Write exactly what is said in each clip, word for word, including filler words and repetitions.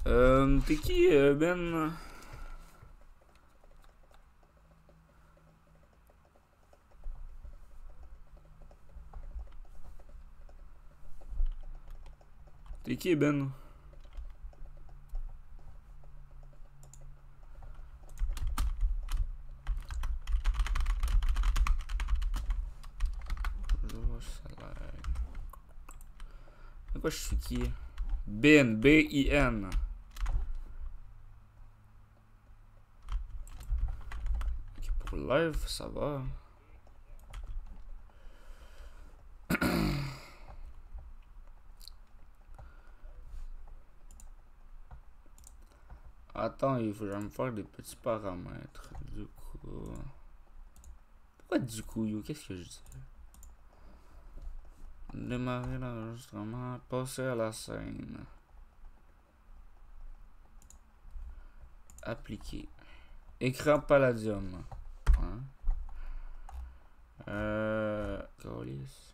Euh, t'es qui, euh, Ben? T'es qui, Ben? Bonjour, ça lag. Pourquoi je suis qui? Ben, B I N. Ok, pour live, ça va. Attends, il faut que je me faire des petits paramètres. Du coup. Pourquoi du coup, yo? Qu'est-ce que je dis? Démarrer l'enregistrement, passer à la scène. Appliquer. Écran Palladium. Hein? Euh. Colis.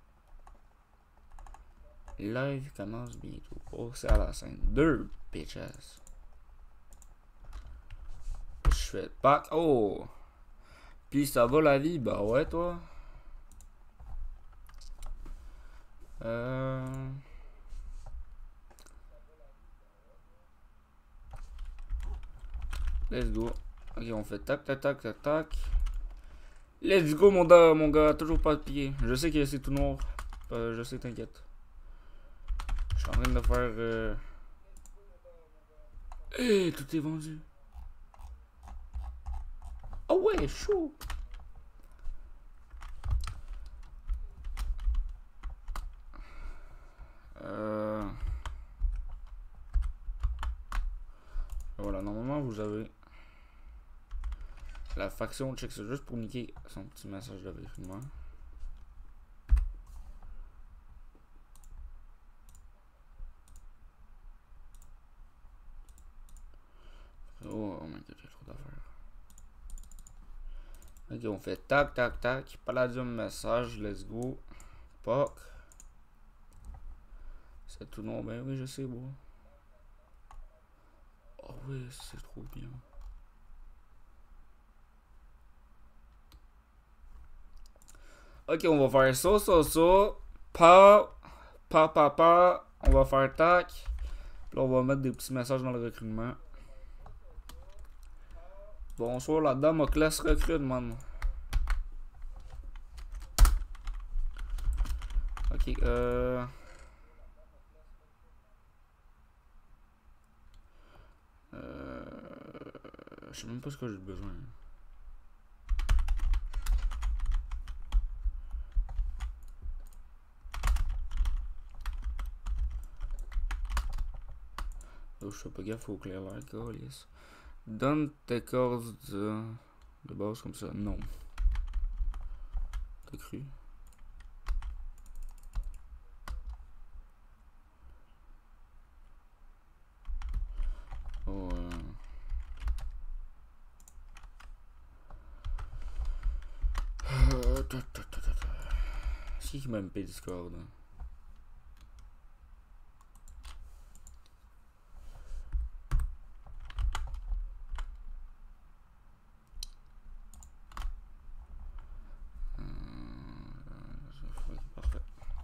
Live commence bientôt. Passer à la scène. Deux bitches. Je fais pas. Oh! Puis ça va la vie? Bah ouais, toi. Euh. Let's go. Ok, on fait tac, tac, tac, tac, tac. Let's go, mon gars, mon gars. Toujours pas de pied. Je sais que c'est tout noir. Euh, je sais, t'inquiète. Je suis en train de faire. Euh... Hey, tout est vendu. Oh ouais, chaud. Euh... Voilà, normalement vous avez la faction check, c'est juste pour niquer son petit message de vérifiement. Oh, oh my god, j'ai trop d'affaires. Ok, on fait tac, tac, tac. Palladium message, let's go. Poc. C'est tout non, ben oui, je sais, bon. Oh oui, c'est trop bien. Ok, on va faire ça, ça, ça. Pa, pa, pa, pa. On va faire tac. Puis là, on va mettre des petits messages dans le recrutement. Bonsoir, la dame, ma classe recrute, man. Ok, euh... euh... Je sais même pas ce que j'ai besoin. Oh, je fais pas gaffe au clair là, yes. Donne tes cordes de... de base comme ça. Non. T'as cru? Oh, euh... C'est qui m'a M P Discord? Parfait.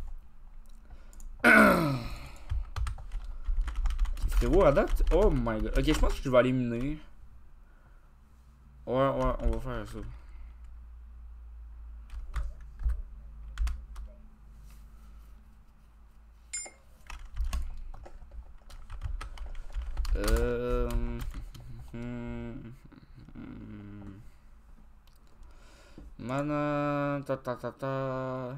Frérot, à date? Oh my god. Ok, je pense que je vais aller miner. Ouais, ouais, on va faire ça. Euh... Mana... Ta ta ta ta...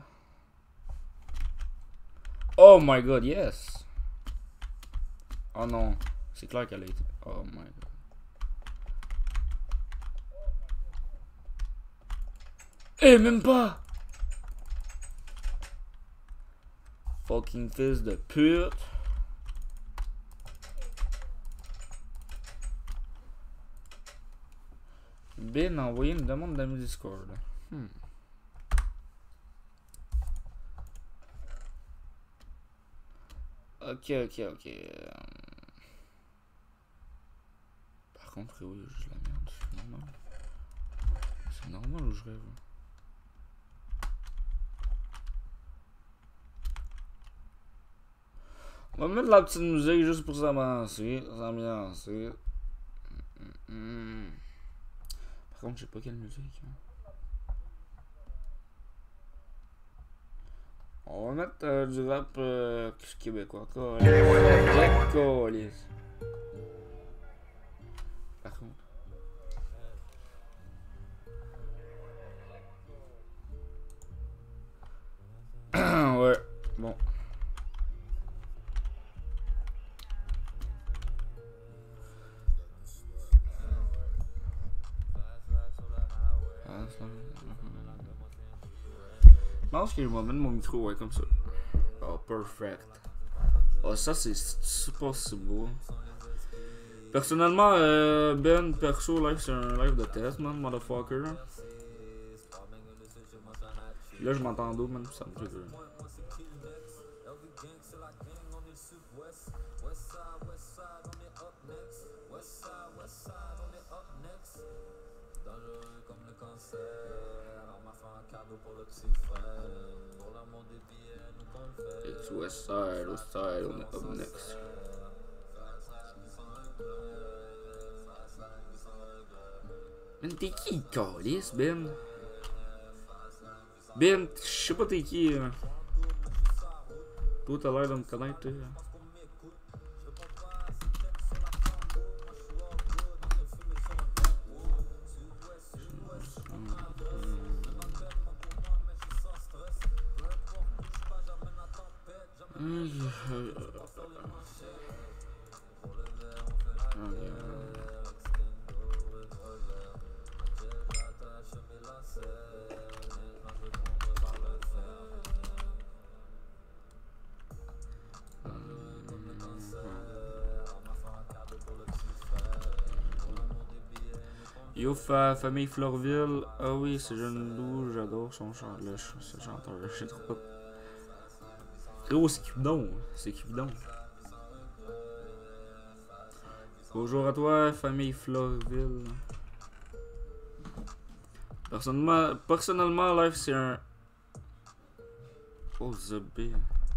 Oh my god, yes! Oh non, c'est clair qu'elle a été... Oh my god. Eh, même pas! Fucking fils de pute. Ben a envoyé une demande d'amis Discord. Hmm. Ok, ok, ok. contre, frérot, il y a juste la merde. C'est normal. C'est normal où je rêve. On va mettre la petite musique juste pour s'ambiancer. S'ambiancer. Mm-hmm. Par contre, je sais pas quelle musique. Hein. On va mettre euh, du rap euh, québécois. Jack Collis. Par contre. Ouais, bon. Je pense que je vais mettre mon micro, ouais, comme ça. Oh, perfect. Oh, ça, c'est super si beau. Personnellement, euh, Ben, perso, live, c'est un live de test, man, motherfucker. Là, je m'entends d'eau, man, ça me fait que... It's West Side, West Side, on est up next. Mais t'es qui, Calis, Ben? Ben, je sais pas t'es qui. Euh... Toi, t'as l'air de me connaître, toi. Yo, fa famille Florville. Ah oui, c'est Jeune Loup, j'adore son chant. Là, ce chanteur, j'ai trop pas. Frérot, c'est Cupidon. C'est Cupidon. Bonjour à toi, famille Florville. Personnellement, personnellement live, c'est un. Oh, Zobé.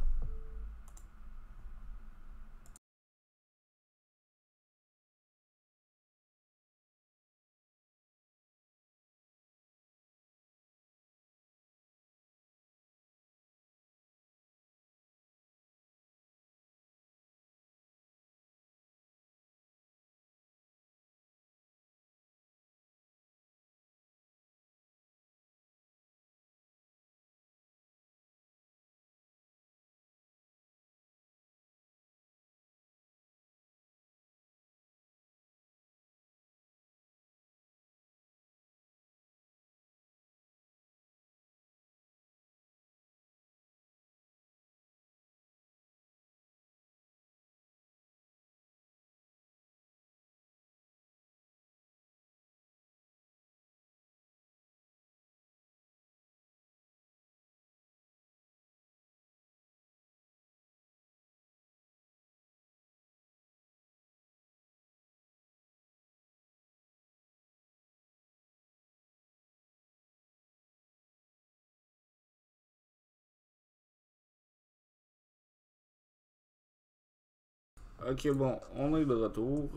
Ok, bon, on est de retour.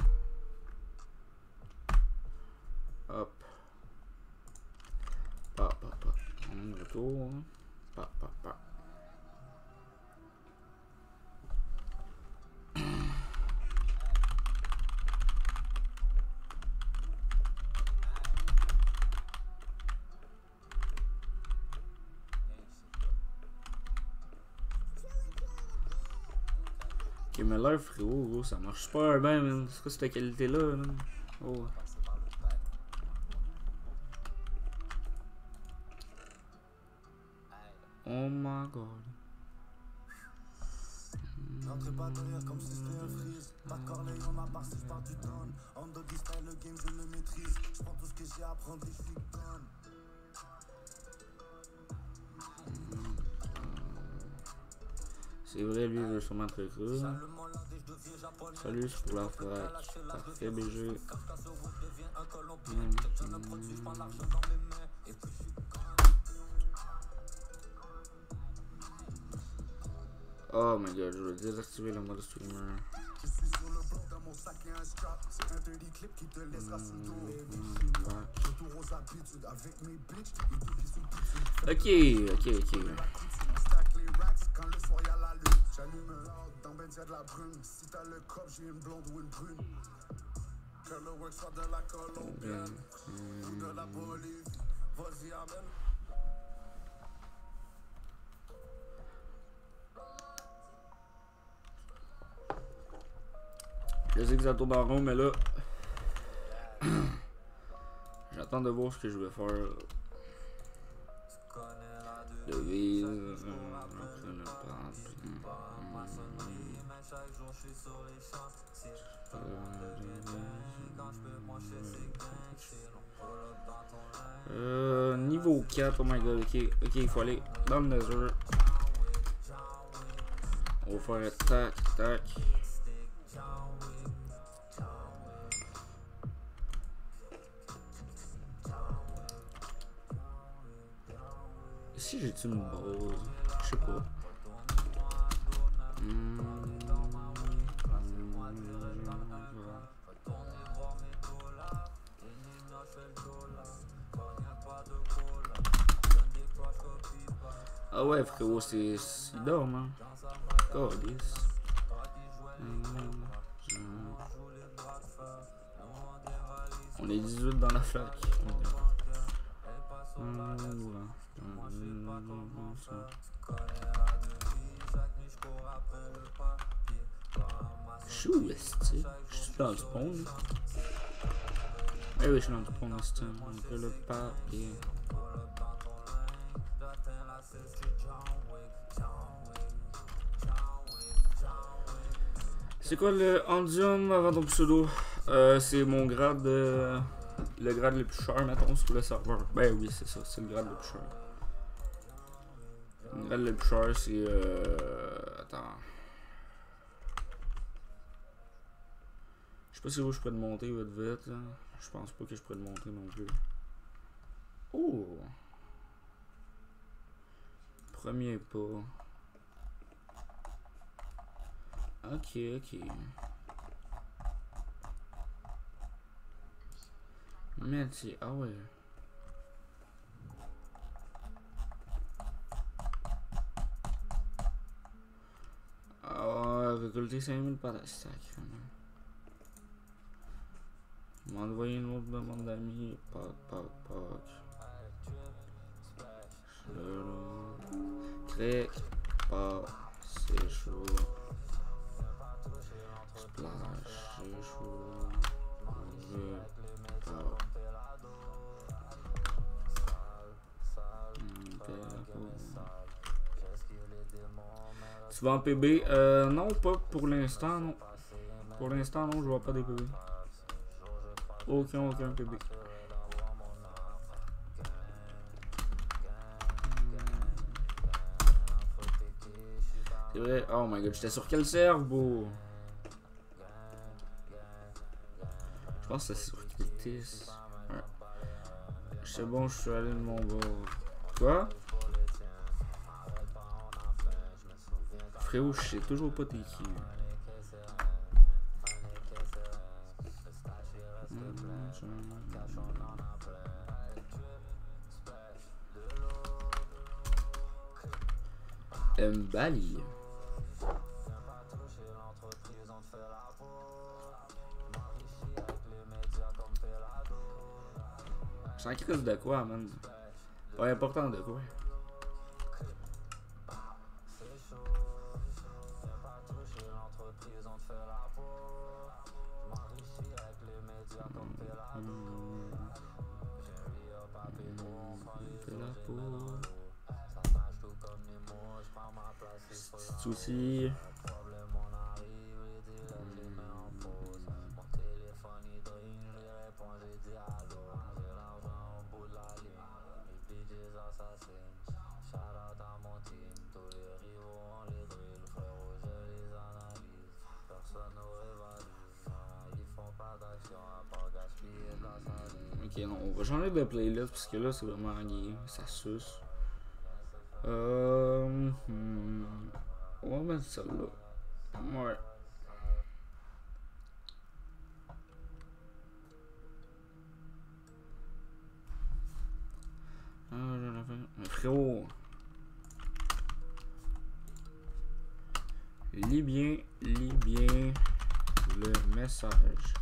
Hop. Pa, pa, pa. On est de retour. Pa, pa, pa. Ok, mais là, frérot, gros, ça marche pas bien, man. C'est quoi cette qualité-là, man? Oh. Oh my god. N'entrez pas derrière comme si c'était un freeze. Pas de cornet, on a passé, je pars du don. En doggy style, le game, je le maîtrise. Je prends tout ce que j'ai à apprendre et je suis gone. C'est vrai, lui, il veut sûrement être cru. Sale malade et je Salut, c'est pour la frappe. Parfait, B G. Mmh. Oh my god, je vais désactiver le mode streamer. Ok, ok, ok. Je sais que ça tourne en rond, mais là, j'attends de voir ce que je vais faire. Devise. Euh, niveau quatre, oh my god, ok, ok, il faut aller dans le nether. On va faire tac, tac. Ici j'ai-tu une base? Je sais pas. Mmh. Ah ouais frérot, c'est... il dort hein. Calice. On est dix-huit dans la flaque. Je suis où est-ce? Je suis dans le spawn. Eh oui, je suis dans le spawn, c'est un le papier. C'est quoi le Andium avant ton pseudo? Euh, c'est mon grade, euh, le grade le plus cher, mettons, sur le serveur. Ben oui, c'est ça, c'est le grade le plus cher. Le grade le plus cher, c'est... Euh, attends. Je sais pas si vous je pourrais le monter vite vite. Là. Je pense pas que je pourrais le monter non plus. Oh! Premier pas. Ok, ok. Merci, ah ouais. Ah ouais, récolter cinq mille par la stack. M'envoyer une autre demande d'amis. Pac, pac, pac. Très pas, c'est chaud. Splash, c'est chaud. Tu vas en P B? Euh, non, pas pour l'instant, non. Pour l'instant, non, je vois pas des P B. Aucun, aucun P B. C'est vrai, oh my god, j'étais sur quel serveur? Je pense que c'est sur Critis. Ouais. C'est bon, je suis allé de mon bord. Quoi? Frérot, je sais toujours pas t'es qui. Mbali. C'est un crise de quoi, man? Pas important de quoi? Souci. Personne Ok, non, on va changer de playlist parce que là, c'est vraiment gay. Ça suce. Euh, hmm, on va mettre celle-là. Ouais. Mais frérot, lis bien, lis bien le message.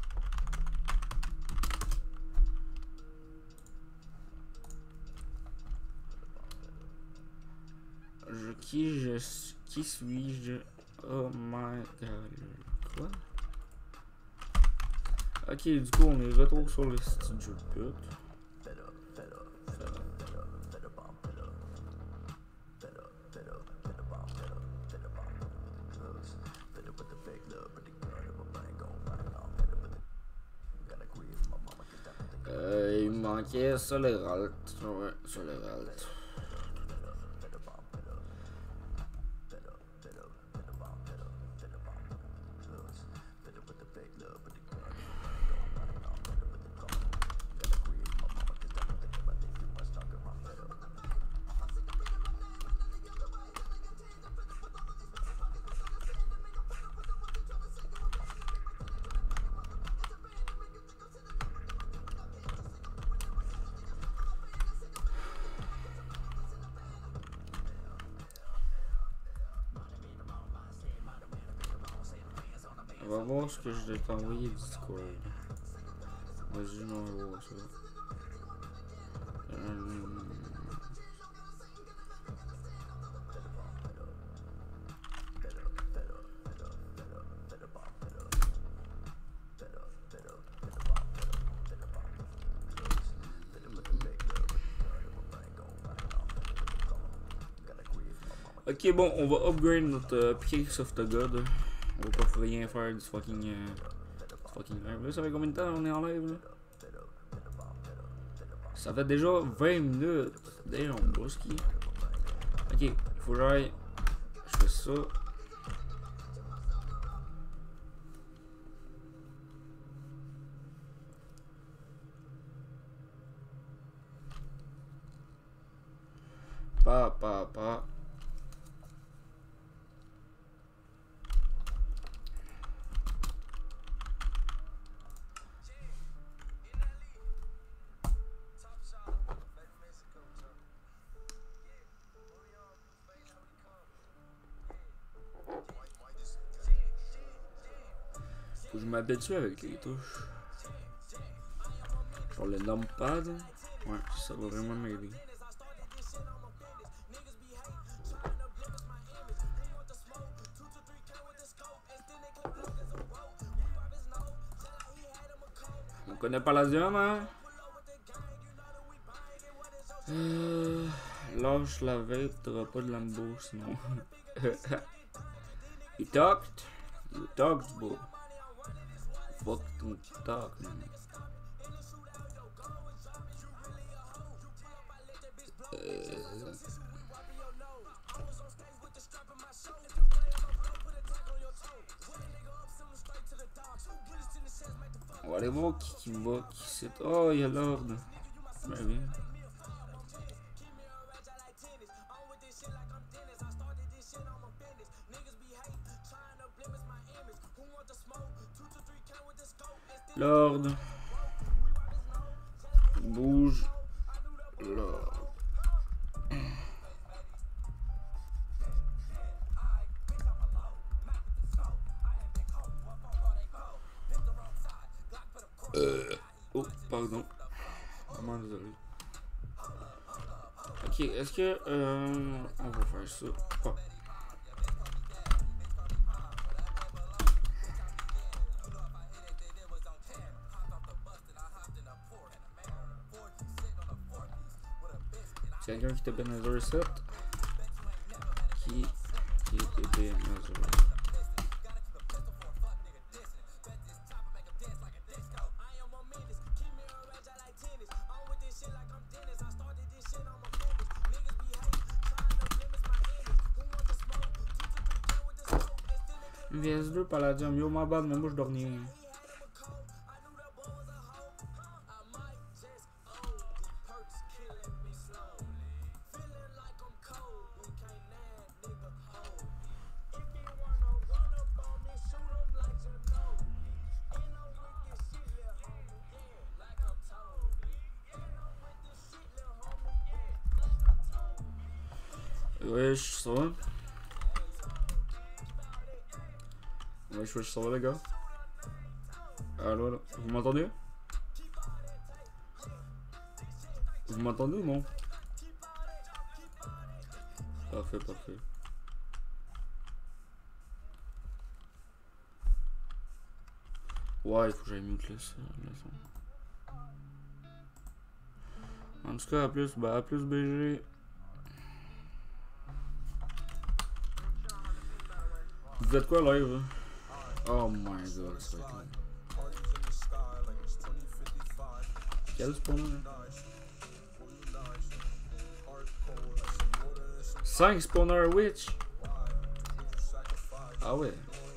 Je, qui je qui suis-je? Oh my god. Quoi? Ok, du coup, on est retour sur le studio de pute. Euh, il me manquait Soleralt. Ouais, Soleralt. On va voir ce que je vais t'envoyer Discord. Vas-y, on va voir ça. Euh... Ok, bon, on va upgrade notre euh, Pickaxe of the God. On va pas rien faire du fucking. Euh, du fucking live. Là, ça fait combien de temps on est en live là? Ça fait déjà vingt minutes. Damn, broski. Ok, il faut que j'aille. Je fais ça. Pa, pa, pa. Faut que je m'habitue avec les touches. Genre le numpad. Ouais, ça va vraiment m'aider. On connaît Palladium, hein? Euh, lâche la vape, t'auras pas de Lambo sinon. You talked? You talked, bro. Fuck ton talk, man. Euh... On va aller voir qui qui va, qui c'est. Oh, il y a Lord. Ben bien. Lord. Bouge. Lord. Euh. Oh, pardon. Vraiment désolé. Ok, est-ce que. Euh, on va faire ça. Oh. C'est quelqu'un qui était bien sept. Qui, qui était bien V S deux Palladium, yo ma bad, mais moi je dormais. Wesh, ça va? Wesh, wesh, ça va les gars? Allô, allô, vous m'entendez? Vous m'entendez ou non? Parfait, parfait. Ouais, il faut que j'aille mute le son. En tout cas, à plus, bah à plus B G. Vous êtes quoi live? Hein? Oh my god, ça va être long. Quel spawner? cinq spawner witch? Ah ouais.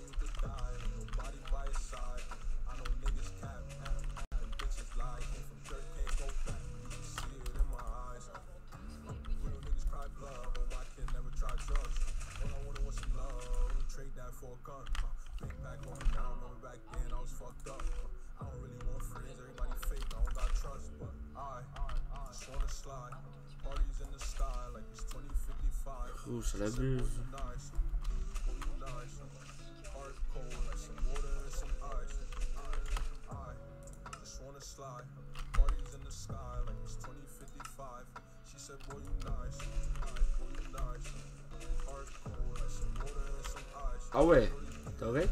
Oh, ça l'abuse. Ah ouais, correct.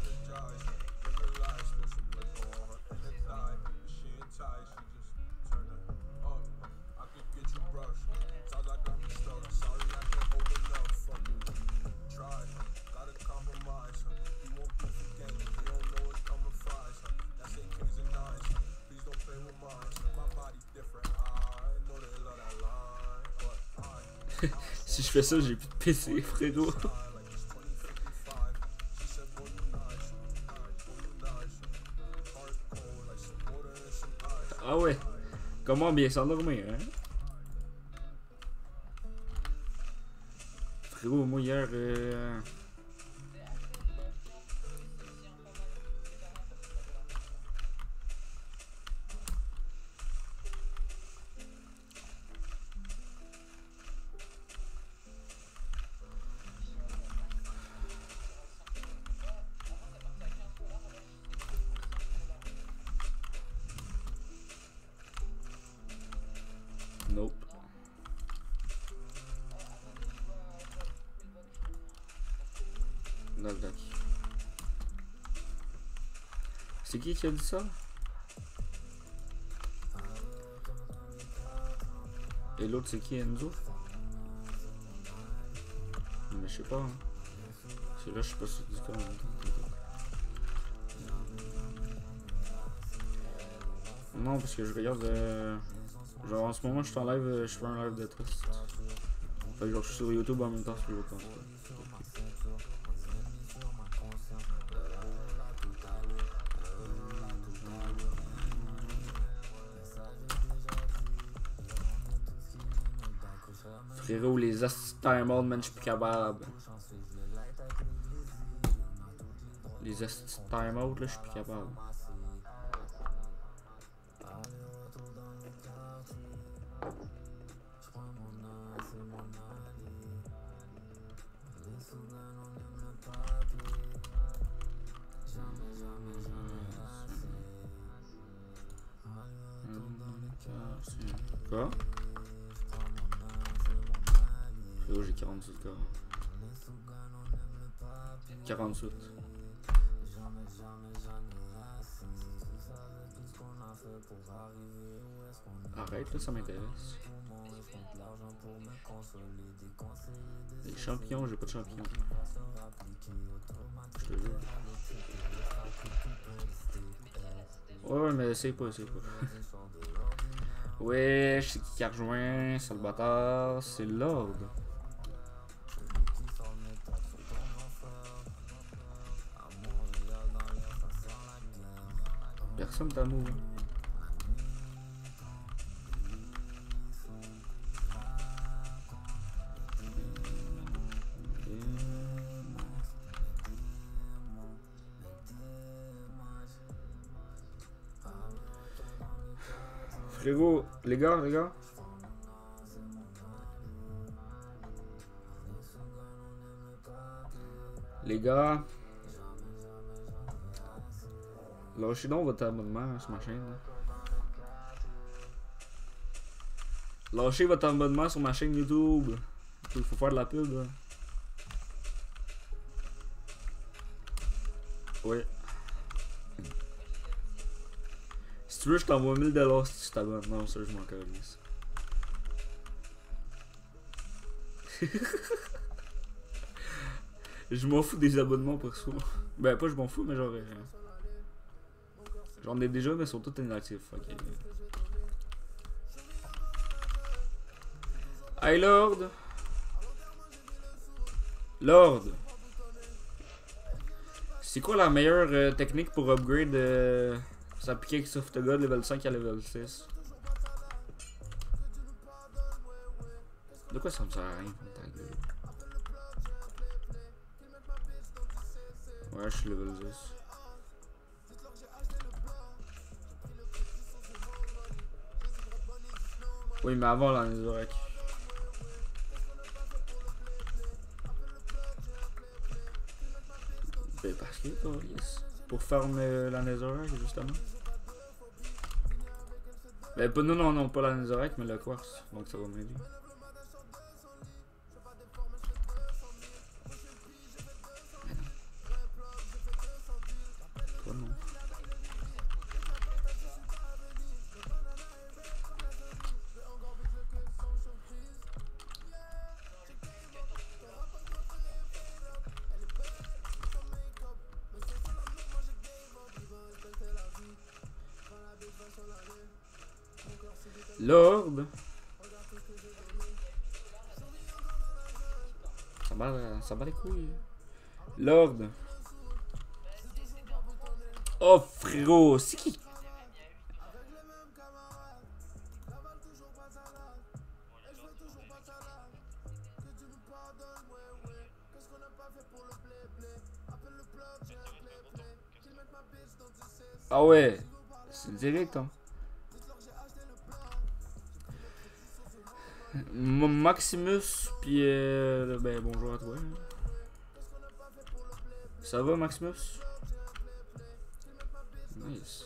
Si je fais ça, j'ai plus de P C, frérot. Ah ouais, comment bien s'endormir, hein? Frérot, moi hier... Euh... Nope. Dac, dac. C'est qui qui a dit ça? Et l'autre c'est qui, Enzo? Mais je sais pas. Hein. C'est là, je sais pas si c'est quand même. Non, parce que je regarde. Euh... Genre en ce moment, je suis en live, euh, je fais un live de trust. Fait que genre, je suis sur YouTube en même temps, je pense. Frérot, les astuces timeout, man, je suis plus capable. Les astuces timeout, là, je suis plus capable. Quoi? Frérot, j'ai quarante-sept cas. quarante-sept. Arrête là, ça m'intéresse. Les champignons, j'ai pas de champignons. Je te jure. Ouais, ouais, mais c'est pas, c'est pas. Ouais, c'est qui qui a rejoint, c'est le bâtard, c'est Lord. Personne d'amour. Frérot, les gars, les gars. Les gars, lâchez donc votre abonnement sur ma chaîne. Hein. Lâchez votre abonnement sur ma chaîne YouTube. Il faut faire de la pub. Là. Ouais. Si tu veux, je t'envoie mille dollars si tu t'abonnes. Non, ça, je m'en calisse. Je m'en fous des abonnements pour ça. Ben, pas je m'en fous, mais genre. Euh, J'en ai déjà, mais ils sont tous inactifs. Ok. Hey Lord! Lord! C'est quoi la meilleure euh, technique pour upgrade euh, sa pickaxe of the god level cinq à level six? De quoi ça me sert à rien? Ouais, je suis level dix. Oui, mais avant la Netherrack. Ben parce que, oh, yes. Pour farm euh, la Netherrack, justement. Ben pas, non, non, non, pas la Netherrack, mais le quartz. Donc ça va m'aider. Toi non. Lord. Ça bat, ça bat les couilles. Lord. Oh frérot, c'est qui? Ah ouais, c'est direct hein. Maximus, puis euh, ben bonjour à toi. Ça va Maximus? Nice.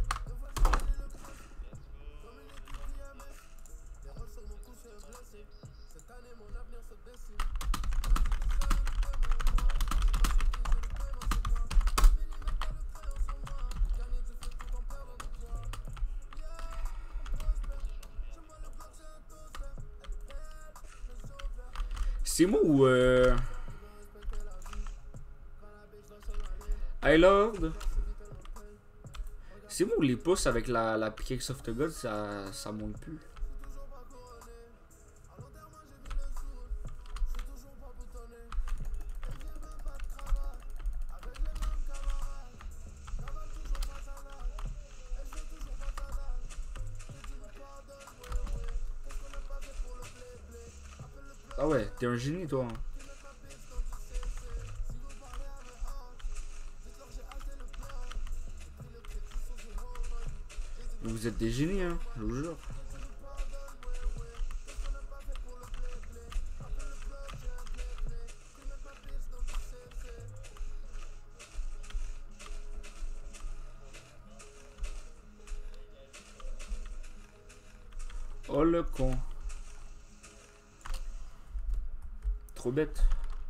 C'est moi ou euh... Hey Lord. C'est moi ou les pouces avec la, la pickaxe of the god ça, ça monte plus. Ah ouais, t'es un génie toi. Hein. Vous êtes des génies, hein, je vous jure. Oh le con. Trop bête.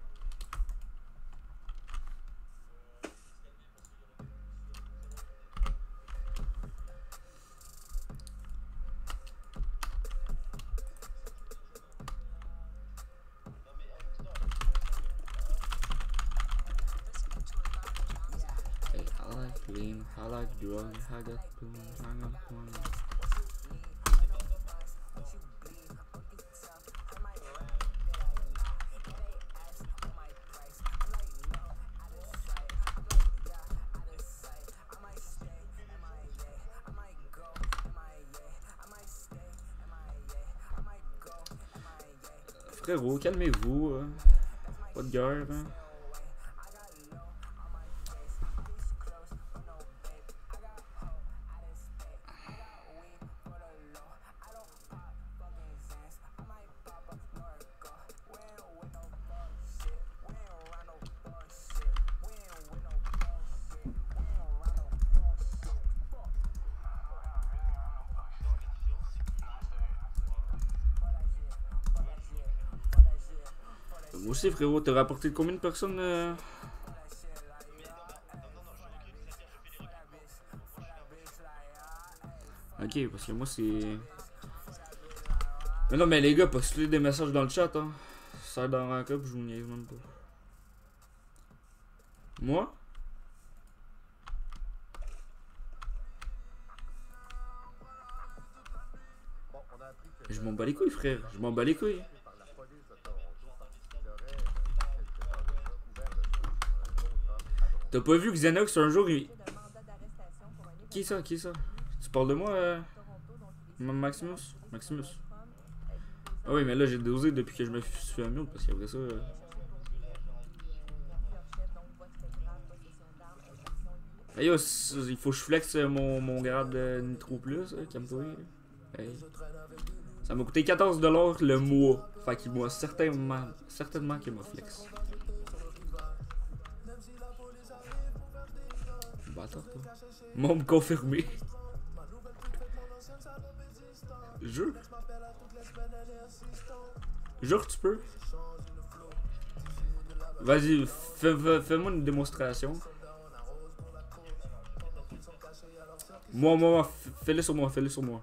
Hey, I like lean, I like drug, I got boom, I got boom. Frérot, calmez-vous. Hein. Pas de guerre. Hein. Moi aussi, frérot, t'as rapporté de combien de personnes euh... Ok, parce que moi c'est... Mais non, mais les gars, postulez des messages dans le chat, hein. Ça dans Rank Up, je vous niaise même pas. Moi? Je m'en bats les couilles, frère. Je m'en bats les couilles. T'as pas vu que Xenox un jour il... Qui ça? Qui ça? Tu parles de moi, euh... Maximus? Maximus? Ah oui, mais là j'ai dosé depuis que je me suis fait un mute parce qu'après ça... Euh... Hey yo, il faut que je flex mon, mon grade de Nitro Plus, hein, calme-toi. Hey. Ça m'a coûté quatorze dollars le mois. Fait qu'il m'a certainement, certainement qu'il m'a flex. Bâtard, toi. Moi, me confirmer. Jure. Jure, tu peux. Vas-y, fais-moi fais une démonstration. Moi, moi, fais-le sur moi, fais-le sur moi.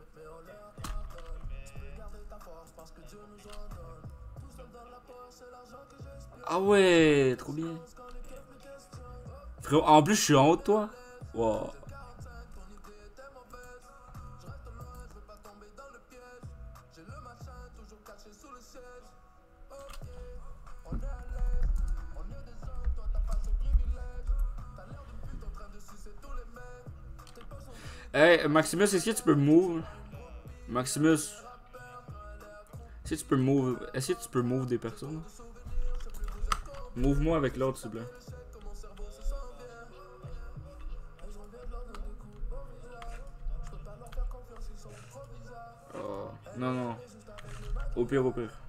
Ah ouais, trop bien. Frérot, en plus, je suis en haut de toi. Wow. Hey, Maximus, est-ce que tu peux move? Maximus. Est-ce que tu peux move? Est-ce que tu peux move des personnes? Move-moi avec l'autre, s'il te plaît. Oh, non, non. Au pire, au pire.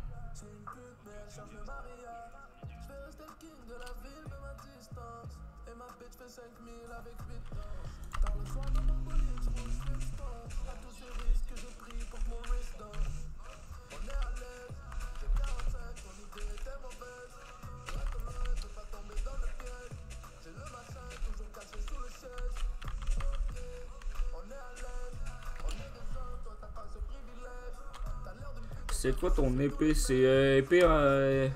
C'est quoi ton épée? C'est euh, épée euh...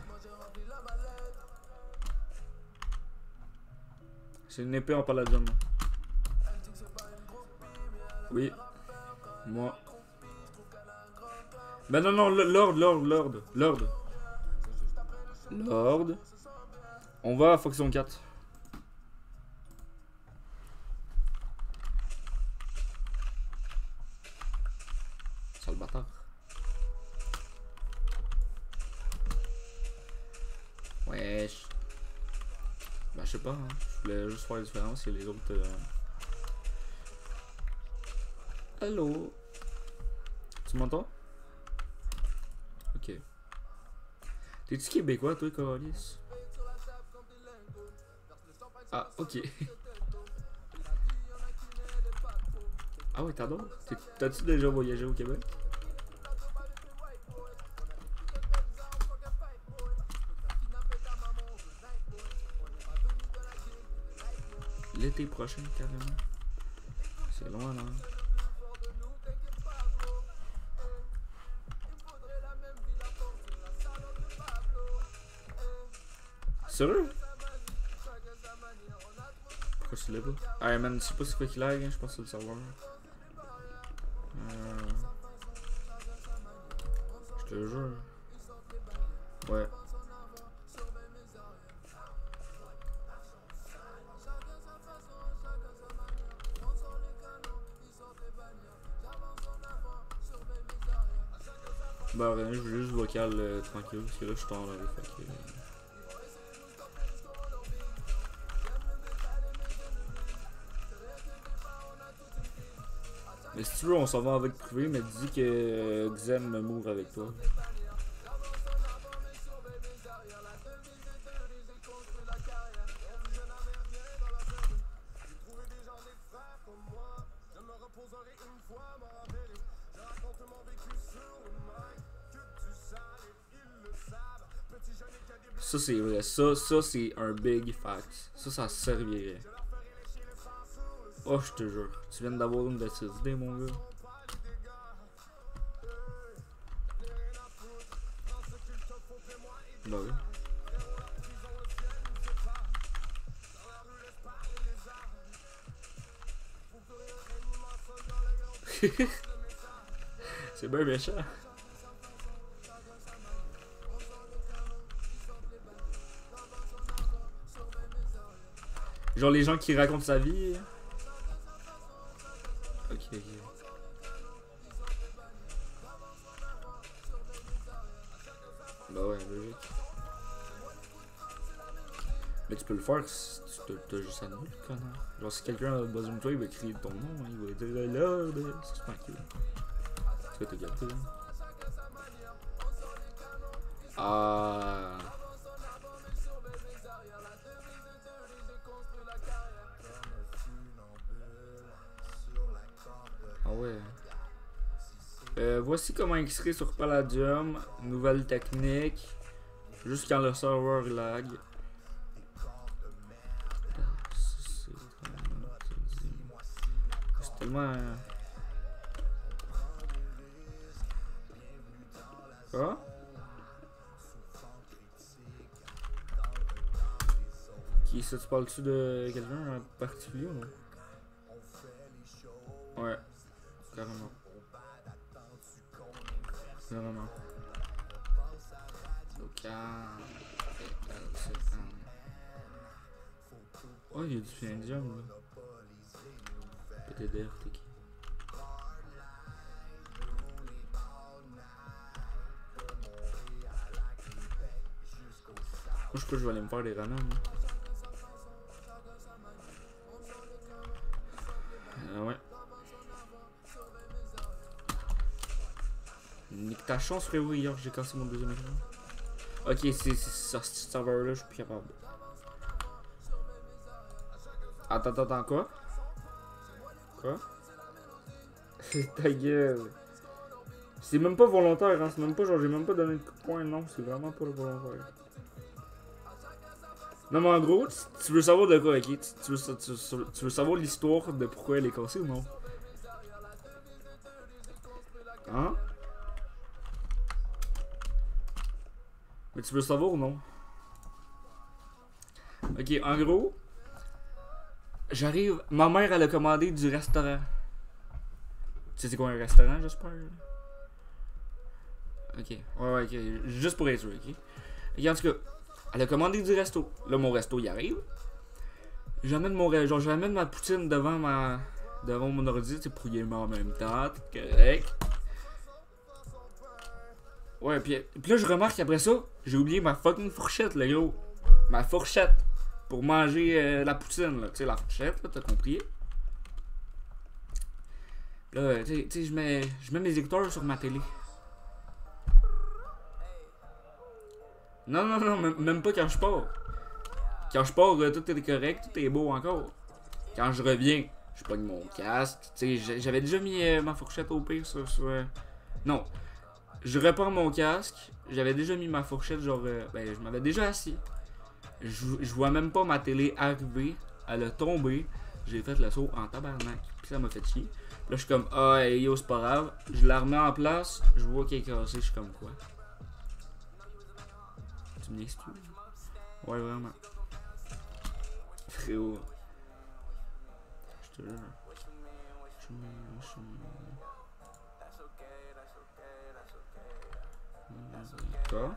C'est une épée en palladium. Oui. Moi. Ben non, non, Lord, Lord, Lord, Lord. Lord. On va à Foxon quatre. Sale bâtard. Wesh. Ben je sais pas, hein. Je voulais juste faire la différence et les autres... Euh... Allô? Tu m'entends? Ok. T'es-tu québécois, toi, Coralis? Ah, ok. Ah ouais, t'adores? T'as-tu déjà voyagé au Québec? L'été prochain, carrément. C'est loin, là. Sérieux? Pourquoi tu l'as pas? Ah man, je sais pas c'est quoi qu'il a, hein, je pense que c'est le serveur. Euh... Je te le jure. Ouais. Bah rien, je veux juste vocal euh, tranquille parce que là je suis en live. Fait que... Mais si tu veux, on s'en va avec privé, mais dis que euh, Xen me move avec toi. Ça, c'est vrai. Ça, ça c'est un big fact. Ça, ça servirait. Oh, je te jure. Tu viens d'avoir une de tes idées, mon gars. Bah oui. C'est bien méchant. Genre les gens qui racontent sa vie. Ok, ok. Bah ouais, logique. Mais tu peux le faire si tu t'as juste à nous, le connard. Genre si quelqu'un a besoin de toi, il va crier ton nom, hein, il va dire là, là, c'est tranquille. Tu vas te gâter, hein. Ah. Ah ouais. Euh, voici comment écrire sur Palladium. Nouvelle technique. Juste quand le serveur lag. C'est tellement... Quoi? Qui ça, tu parles-tu de quelqu'un en particulier ou non? Ouais, carrément. Carrément. Donc, oh, il y a du Findium là. P T D R, t'es qui? Moi, je crois que je vais aller me faire des ramen. Euh, ouais. Nique ta chance, frérot, hier j'ai cassé mon deuxième écran. Ok, c'est sur ce serveur là, je suis plus capable. Attends, attends, attends, quoi? Quoi? Ta gueule. C'est même pas volontaire, hein, c'est même pas genre j'ai même pas donné de coup de poing, non, c'est vraiment pas volontaire. Non mais en gros, tu, tu veux savoir de quoi, ok? Tu, tu, veux, tu, tu veux savoir l'histoire de pourquoi elle est cassée ou non? Hein? Mais tu veux savoir ou non? Ok, en gros, j'arrive, ma mère elle a commandé du restaurant. Tu sais c'est quoi un restaurant, j'espère? Ok, ouais, ouais, ok, juste pour être sûr, ok? Ok, en tout cas, elle a commandé du resto. Là, mon resto, il arrive. J'amène mon genre, j'amène ma poutine devant ma, devant mon ordi, c'est pour y aimer en même temps, tout correct. Ouais, pis, pis là, je remarque après ça, j'ai oublié ma fucking fourchette, le gros. Ma fourchette. Pour manger euh, la poutine, là. Tu sais, la fourchette, là, t'as compris? Là, tu sais, je mets, je mets mes écouteurs sur ma télé. Non, non, non, même, même pas quand je pars. Quand je pars, euh, tout est correct, tout est beau encore. Quand je reviens, je pogne mon casque. Tu sais, j'avais déjà mis euh, ma fourchette au pire sur... sur euh... Non. Je repars mon casque, j'avais déjà mis ma fourchette, genre, euh, ben, je m'avais déjà assis. Je, je vois même pas ma télé arriver, elle a tombé, j'ai fait le saut en tabarnak, puis ça m'a fait chier. Là, je suis comme, ah, oh, yo, c'est pas grave, je la remets en place, je vois qu'elle est cassée, je suis comme quoi. Tu m'excuses? Ouais, vraiment. Frérot. Je te jure. Je me. Je me. Quoi?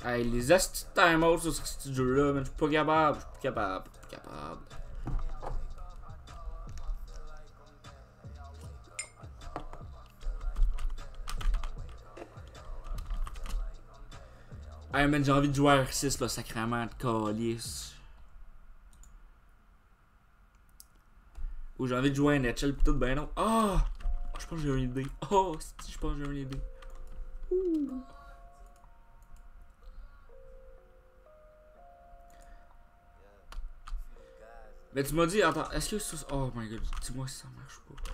Hey, les asti de timeout sur ce jeu-là, man, je suis pas capable, je suis plus capable, je suis plus capable. Hey man, j'ai envie de jouer à R six là, sacrément de calice. Ou j'ai envie de jouer à N H L pis tout, ben non. Ah! Oh, je pense que j'ai une idée. Oh, si, je pense que j'ai une idée. Ouh. Mais tu m'as dit, attends, est-ce que ça. Oh my god, dis-moi si ça marche pas.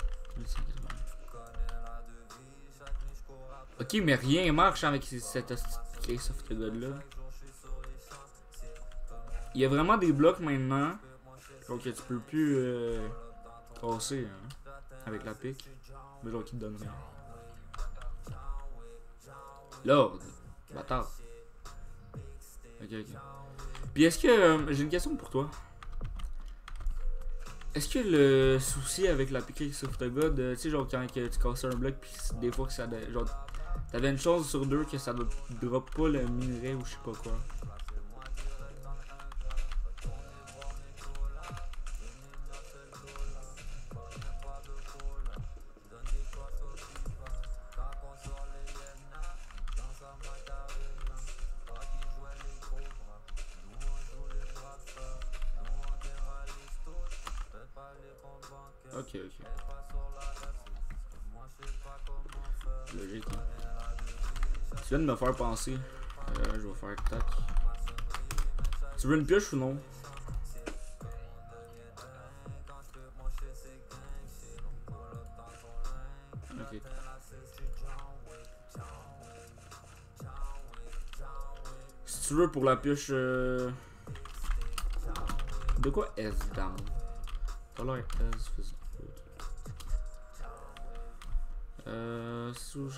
Ok, mais rien marche avec cette case of the god là. Il y a vraiment des blocs maintenant. Donc que tu peux plus euh, casser hein, avec la pique. Mais genre qui te donne rien. Lord, bâtard. Ok, ok. Puis est-ce que. Euh, j'ai une question pour toi. Est-ce que le souci avec la pique of the god, euh, tu sais, genre quand que tu casses un bloc, puis des fois que ça. Genre, t'avais une chance sur deux que ça ne drop pas le minerai ou je sais pas quoi. Ok, ok. Logique, hein. Tu viens de me faire penser. Euh, je vais faire tac. Tu veux une pioche ou non? Ok. Si tu veux pour la pioche. Euh... De quoi S down? Color S physical. Euh. Sous.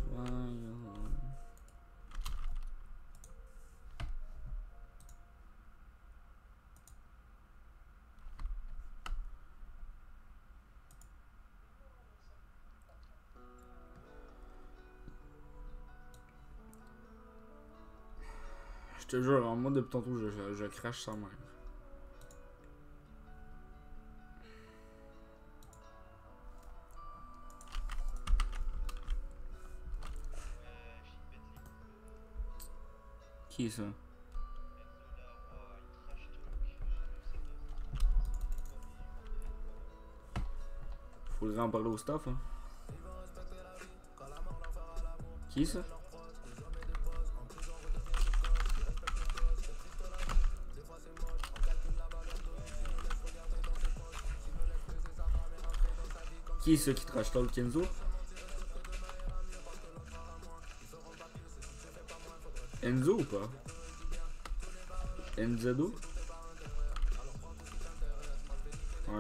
Je te jure, en moi depuis tantôt, je, je, je crache sans même. Qui est ça? Faudrait en parler au staff, hein. Qui est ça? Qui est ce qui trash talk Kenzo? Enzo ou pas? Enzedo? Ouais.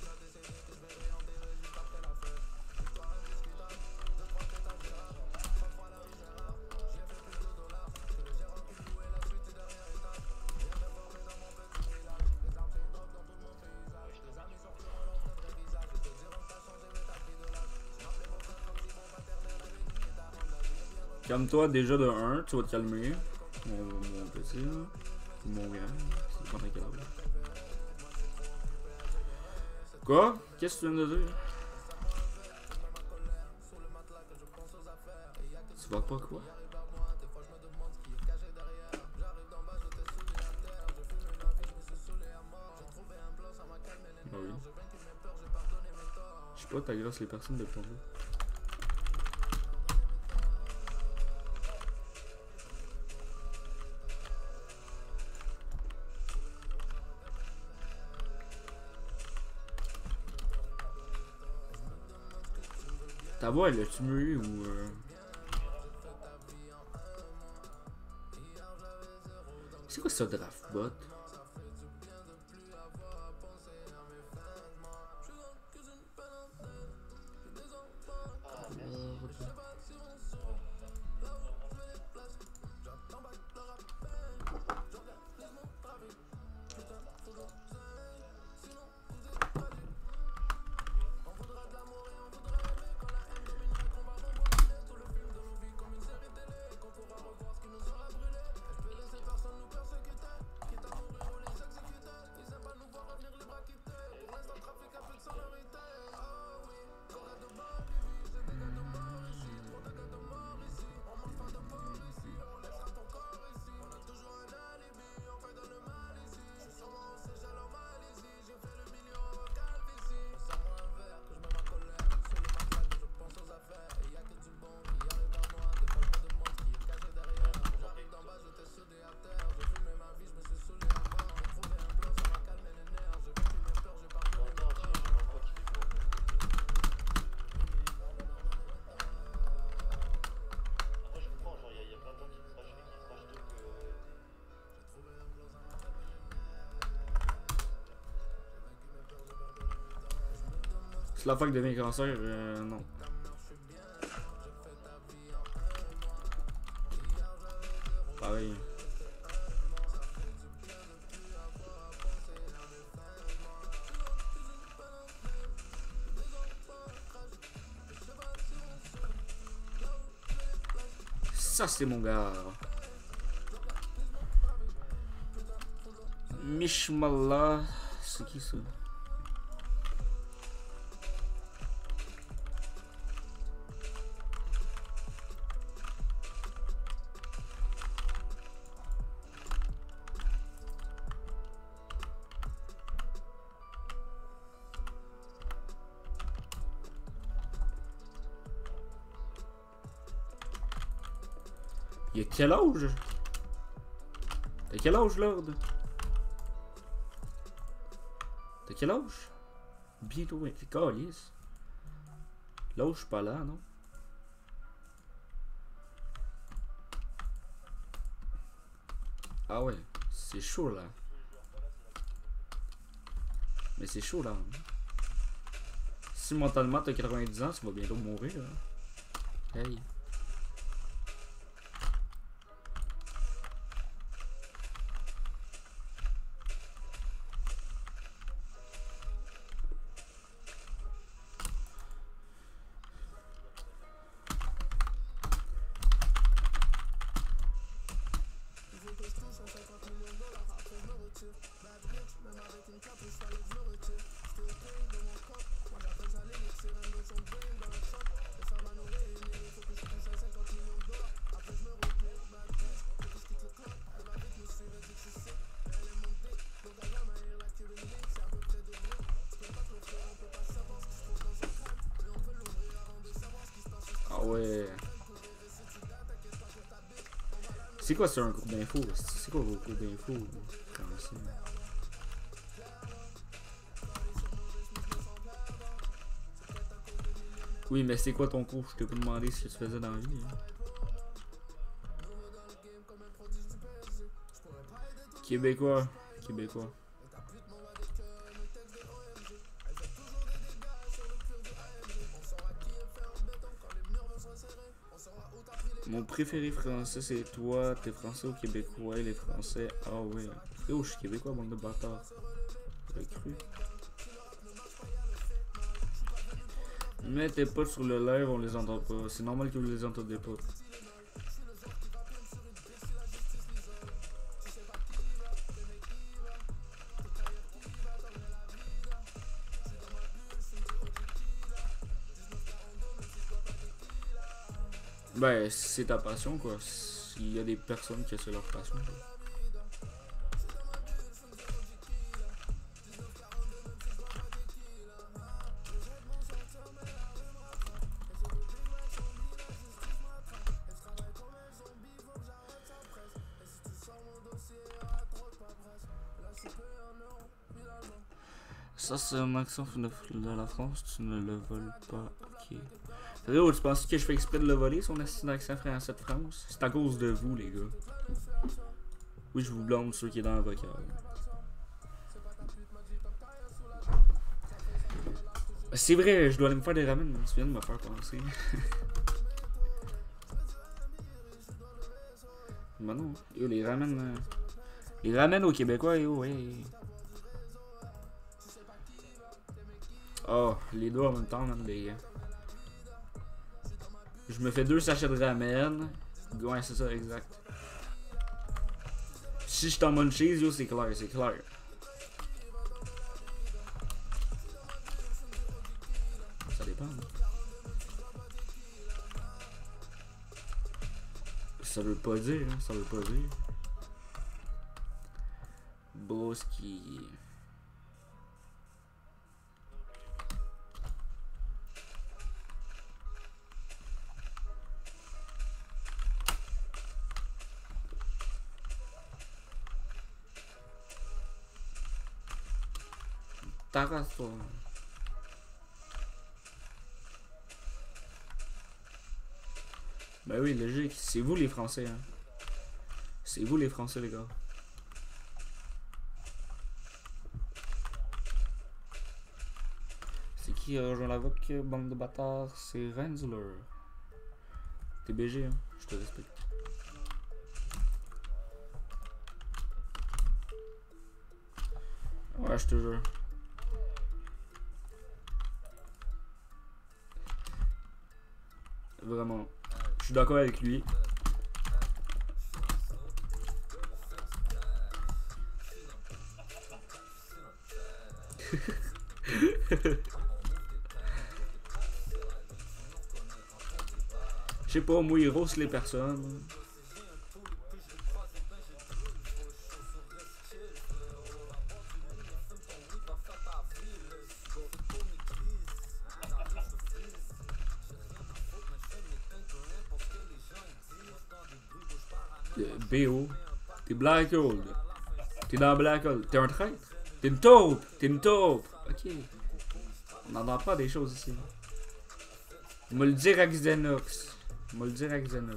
Calme-toi déjà de un, tu vas te calmer. Mon, mon petit là. Mon grand. C'est pas t'inquiète. Quoi? Qu'est-ce que tu viens de dire? Tu vas pas quoi? Bah oui. Je sais pas, t'agresses les personnes de plomber. Ta voix, elle a-tu mué ou euh... C'est quoi ça, draftbot? Si la fac devient cancer, euh, non. Pareil. Ça c'est mon gars. Mishmallah. C'est qui ça? Il a quel âge? T'as quel âge, Lord? T'as quel âge? Bientôt vingt. Calice. L'âge, je suis pas là, non? Ah ouais, c'est chaud là. Mais c'est chaud là. Hein? Si mentalement t'as quatre-vingt-dix ans, tu vas bientôt mourir. Hein? Hey. Ouais. C'est quoi, c'est un groupe d'infos? C'est quoi vos groupes d'infos? Oui, mais c'est quoi ton cours? Je t'ai pas demandé ce que tu faisais dans la vie. Hein. Québécois. Québécois. Mon préféré français c'est toi, t'es français ou québécois, les français. Ah ouais. Frérot, je suis québécois, bande de bâtards. J'avais cru. Mais tes potes sur le live, on les entend pas. C'est normal que vous les entendez pas. Ben, c'est ta passion quoi. Il y a des personnes qui c'est leur passion. Quoi. Ça c'est un accent de la France, tu ne le voles pas. Ok. Frérot, tu penses que je fais exprès de le voler, son accent français de France? C'est à cause de vous, les gars. Oui, je vous blâme ceux qui est dans le vocal. C'est vrai, je dois aller me faire des ramen, mais tu viens de me faire penser. Bah non, yo, les ramen. Euh... Les ramen aux Québécois, yo, ouais. Oh, les deux en même temps, même les gars. Je me fais deux sachets de ramen. Ouais, c'est ça, exact. Si je t'en munchies, yo, c'est clair, c'est clair. Ça dépend. Ça veut pas dire, hein, ça veut pas dire. Broski. Tarasso. Ben oui, logique. C'est vous les Français, hein. C'est vous les Français, les gars. C'est qui qui a rejoint la V O C, bande de bâtards, c'est Renzler. T'es B G, hein, je te respecte. Ouais, je te jure. Vraiment. Je suis d'accord avec lui. Je sais pas, moi il roast les personnes. B O, t'es Black Hole. T'es dans Black Hole. T'es un traître. T'es une taupe. T'es une taupe. Ok. On n'entend pas des choses ici. On va le dire à Xenox. On va le dire à Xenox.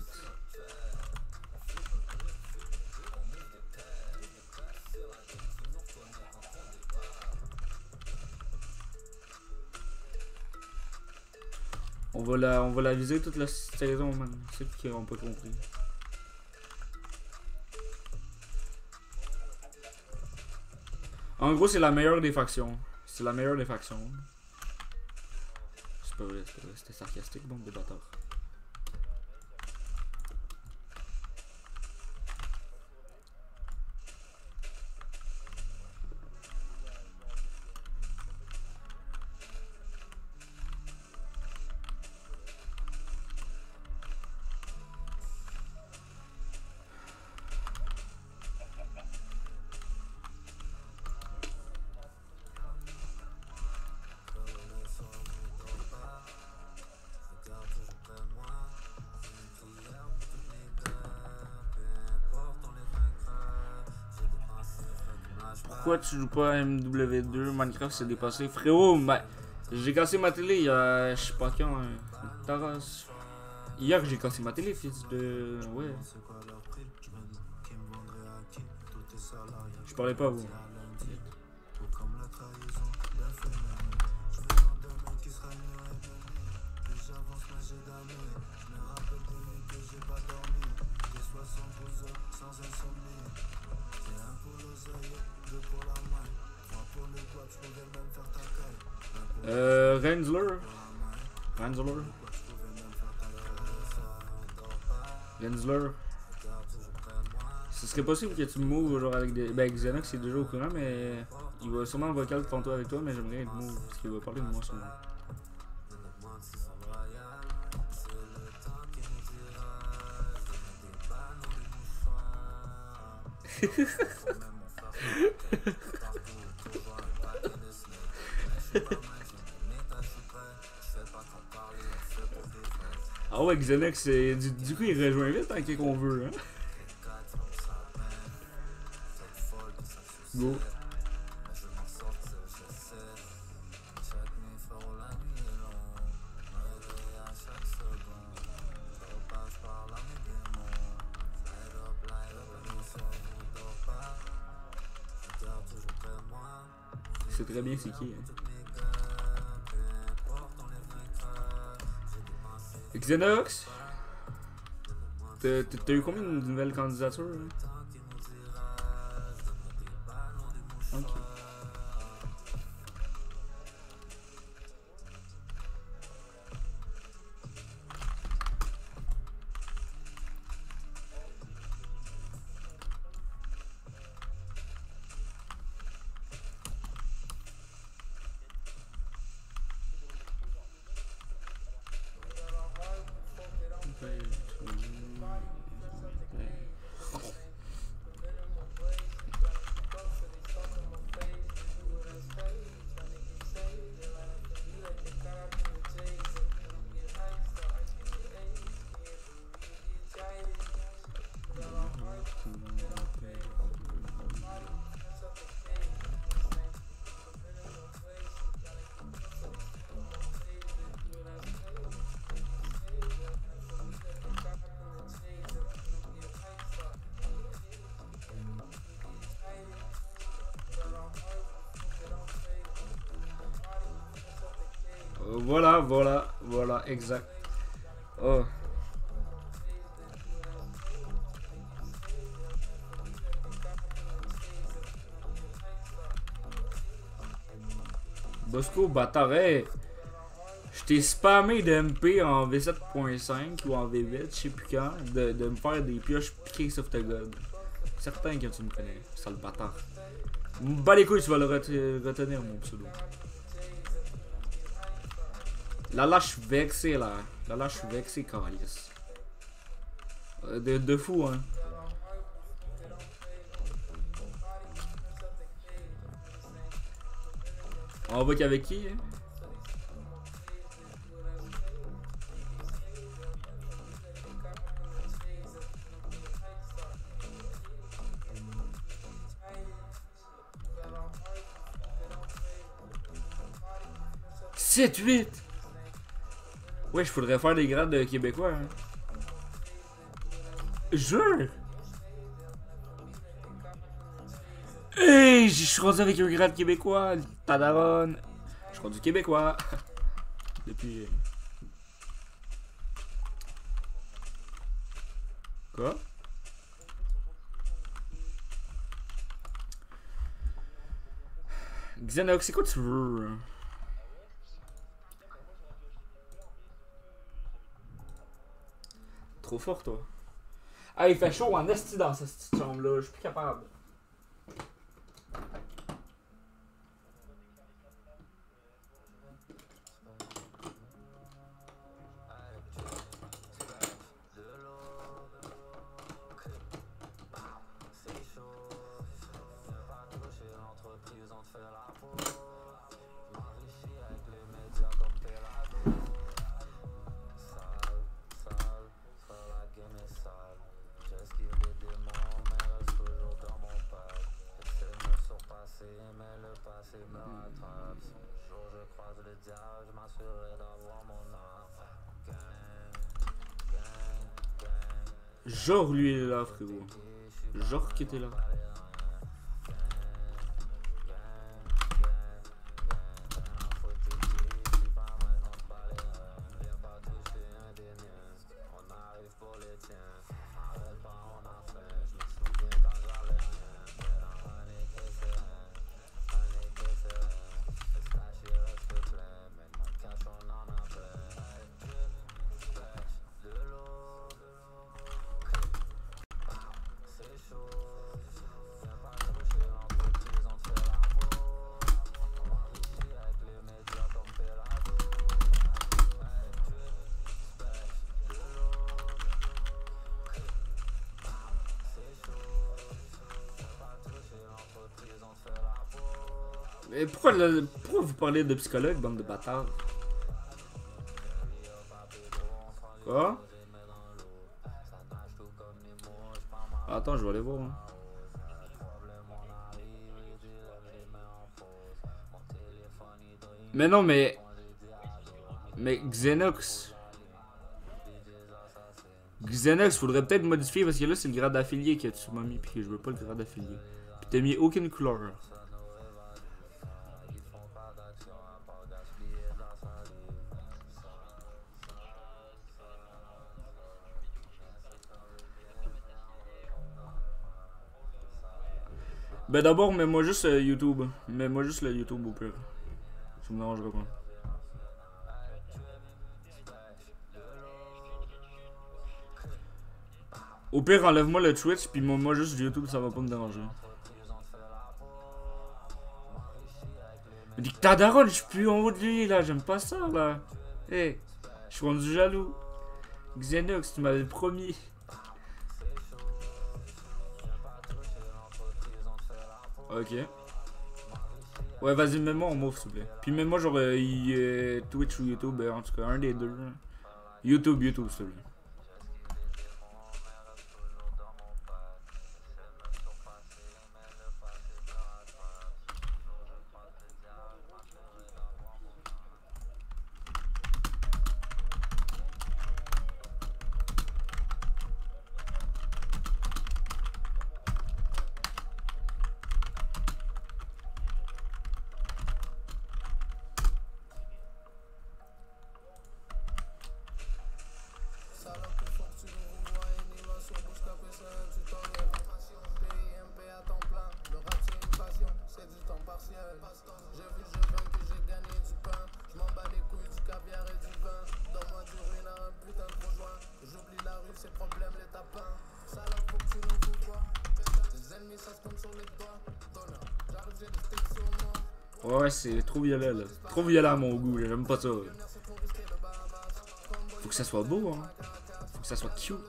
On va la, on va la viser toute la saison, man. C'est ceux qui n'ont pas compris. En gros, c'est la meilleure des factions. C'est la meilleure des factions. C'est pas vrai, c'est pas vrai. C'était sarcastique, bon, des bâtards. Pourquoi tu joues pas à M W deux? Minecraft s'est dépassé. Frérot, bah, j'ai cassé ma télé il y a je sais pas quand. Hein, Taras. Hier j'ai cassé ma télé, fils de. Ouais. Je parlais pas à vous. Euh, Renzler. Renzler. Renzler. Ce serait possible que tu me moves genre avec des. Ben, Xenox c'est déjà au courant, mais il va sûrement vocal tantôt avec toi, mais j'aimerais être move parce qu'il va parler de moi sûrement. Ah ouais, Xenox, du, du coup il rejoint vite tant qu'on veut, hein. Go. C'est très bien c'est qui, hein. Xenox, t'as eu combien de nouvelles candidatures? Hein? Ok. Voilà, voilà, voilà, exact. Oh. Bosco, bâtard, hey. Je t'ai spammé de M P en V sept point cinq ou en V huit, je sais plus quand, de, de me faire des pioches piquées sur ta god. Certain que tu me connais, sale bâtard. Bah les couilles, tu vas le ret retenir, mon pseudo. Là, là, je suis vexé, là. Là, là, je suis vexé, calice. De, de fou, hein. On va qu'avec qui, hein? sept huit. Ouais, je faudrait faire des grades de québécois. Hein. Jure. Hey, je suis rendu avec un grade québécois. Tadaron. Je suis rendu québécois. Depuis. Quoi? Xenox, c'est quoi tu veux? Trop fort, toi. Ah, il fait chaud en esti dans cette petite chambre-là. Je suis plus capable. Genre lui il est là, frérot. Genre qui était là. Mais pourquoi, le, pourquoi vous parlez de psychologue, bande de bâtards? Quoi? Attends, je vais aller voir. Hein. Mais non, mais... Mais Xenox... Xenox, faudrait peut-être modifier parce que là, c'est le grade affilié que tu m'as mis puis que je veux pas le grade affilié. Puis t'as mis aucune couleur. Ben d'abord, mets-moi juste euh, YouTube. Mets-moi juste le YouTube au pire. Ça me dérangera pas. Au pire, enlève-moi le Twitch, puis moi, moi juste YouTube, ça va pas me déranger. Dis que t'as daron, je suis plus en haut de lui, là, j'aime pas ça, là. Hé, hey, je suis rendu jaloux. Xenox, tu m'avais promis. Ok. Ouais, vas-y, mets-moi en mauve, s'il te plaît. Puis mets-moi genre euh, euh, Twitch ou YouTube, en tout cas, un des deux. YouTube, YouTube, s'il te plaît. Ouais, ouais, c'est trop violent là. Trop violent à mon goût, j'aime pas ça. Faut que ça soit beau, hein. Faut que ça soit cute.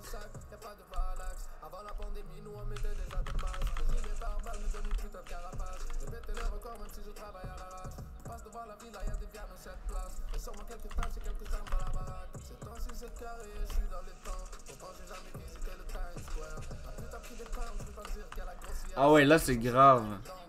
Ah ouais, là c'est grave.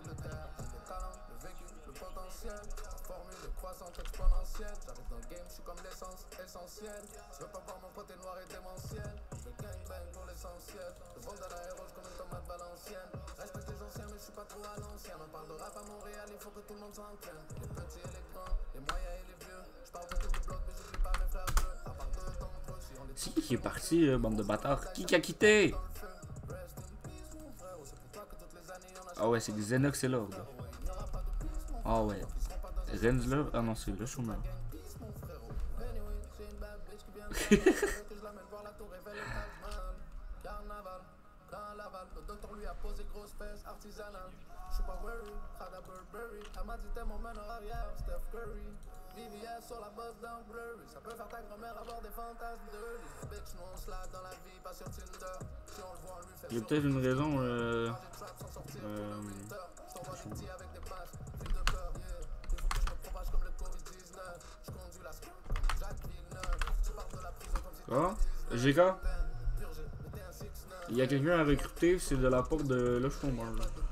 C'est qui qui est parti, euh, bande de bâtards? Qui qui a quitté? Ah ouais, c'est Xenox et Lord. Ah ouais. Renzler? Ah non, c'est le chômeur. Il y a peut-être une raison. Euh, euh, Quoi? G K? Il y a quelqu'un à recruter, c'est de la porte de le chômeur.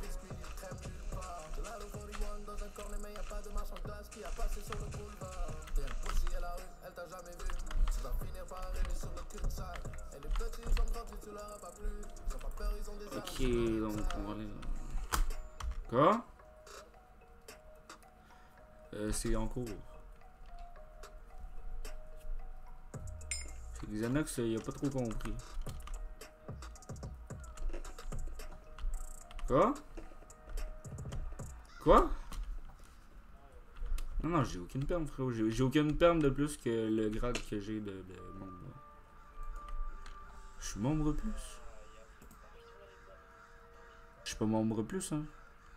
Ok, donc on va aller. Quoi? Euh, c'est en cours. C'est Xenox, il a pas trop compris. Quoi? Quoi? Non, non, j'ai aucune perme, frérot. J'ai aucune perme de plus que le grade que j'ai de, de membre. Je suis membre plus. Je suis pas membre plus, hein.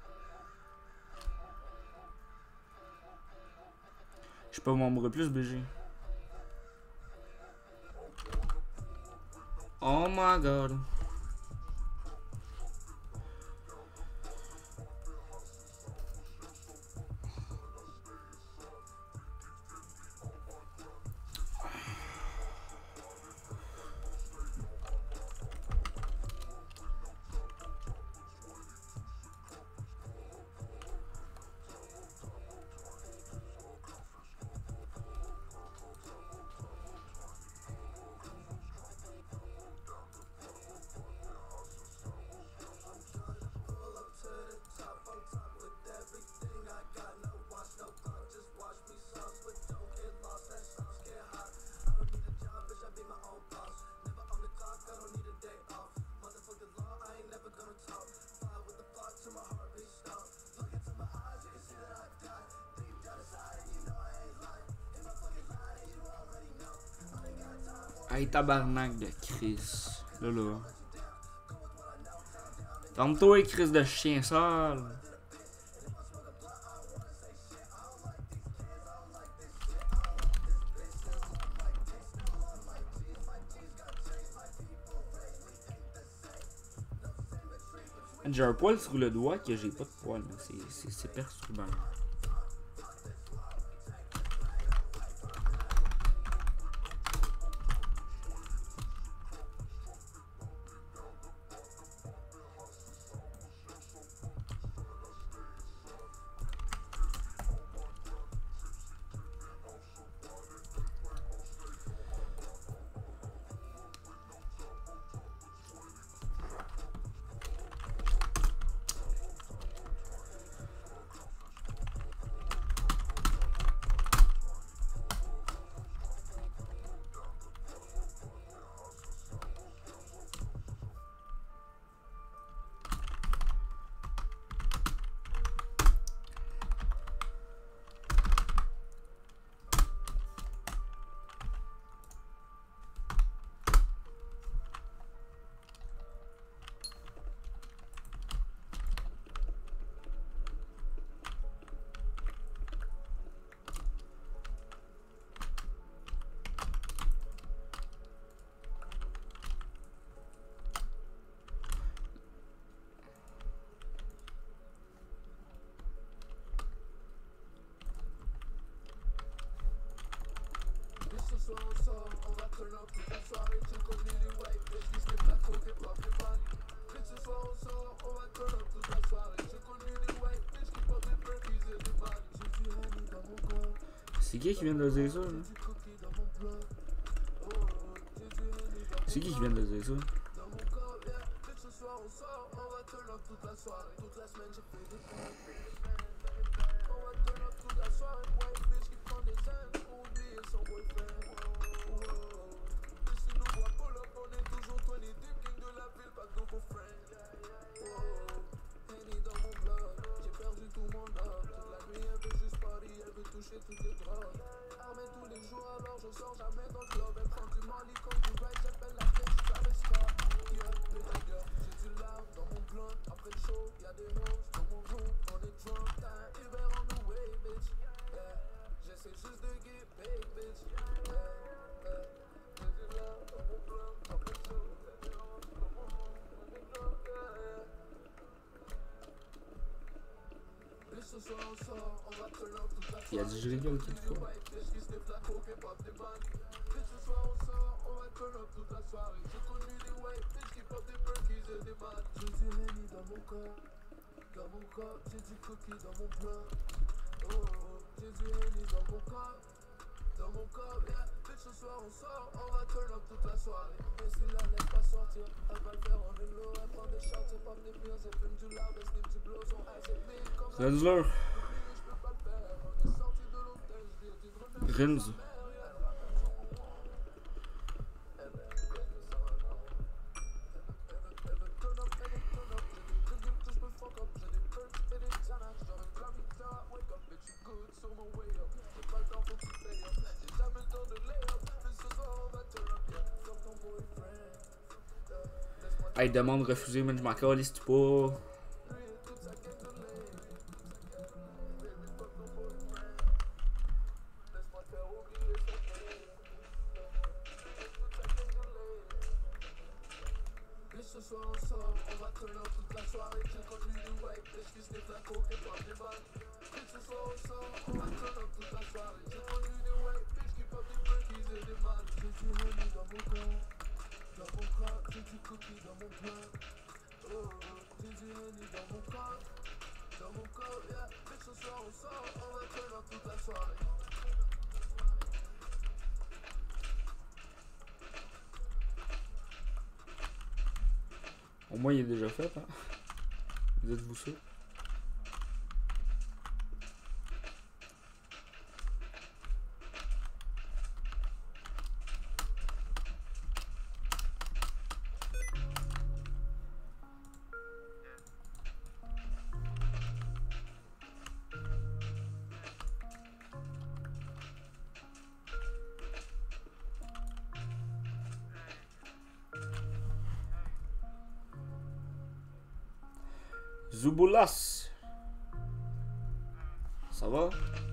Je suis pas membre plus, B G. Oh my god. Hey tabarnak de Chris. Là là. Tente-toi Chris de chien sale. J'ai un poil sur le doigt que j'ai pas de poil. C'est perturbant. qui qui vient de dire ça? Là? C'est qui qui vient de dire ça? Il a dit je rigole toute fois. Dans mon corps, j'ai du coquille dans mon plat. Oh, oh, j'ai du Henny dans mon corps. Dans mon corps, yeah. Bitch, ce soir on sort, on va turn up toute la soirée. Et si la laisse pas sortir, elle va le faire en vélo. Elle prend des shots, c'est pas des pills, elle fume du loud, elle snip du blow. Son eyes est big comme un Rinsler. Je peux pas le faire, on est sorti de l'hôtel, je lui ai dit de revenir. Rins. Hey, demande refusée, man, je m'en calisse pas. Au moins, il est déjà fait, hein. Vous êtes-vous sûr? Zuboulas. Ça va?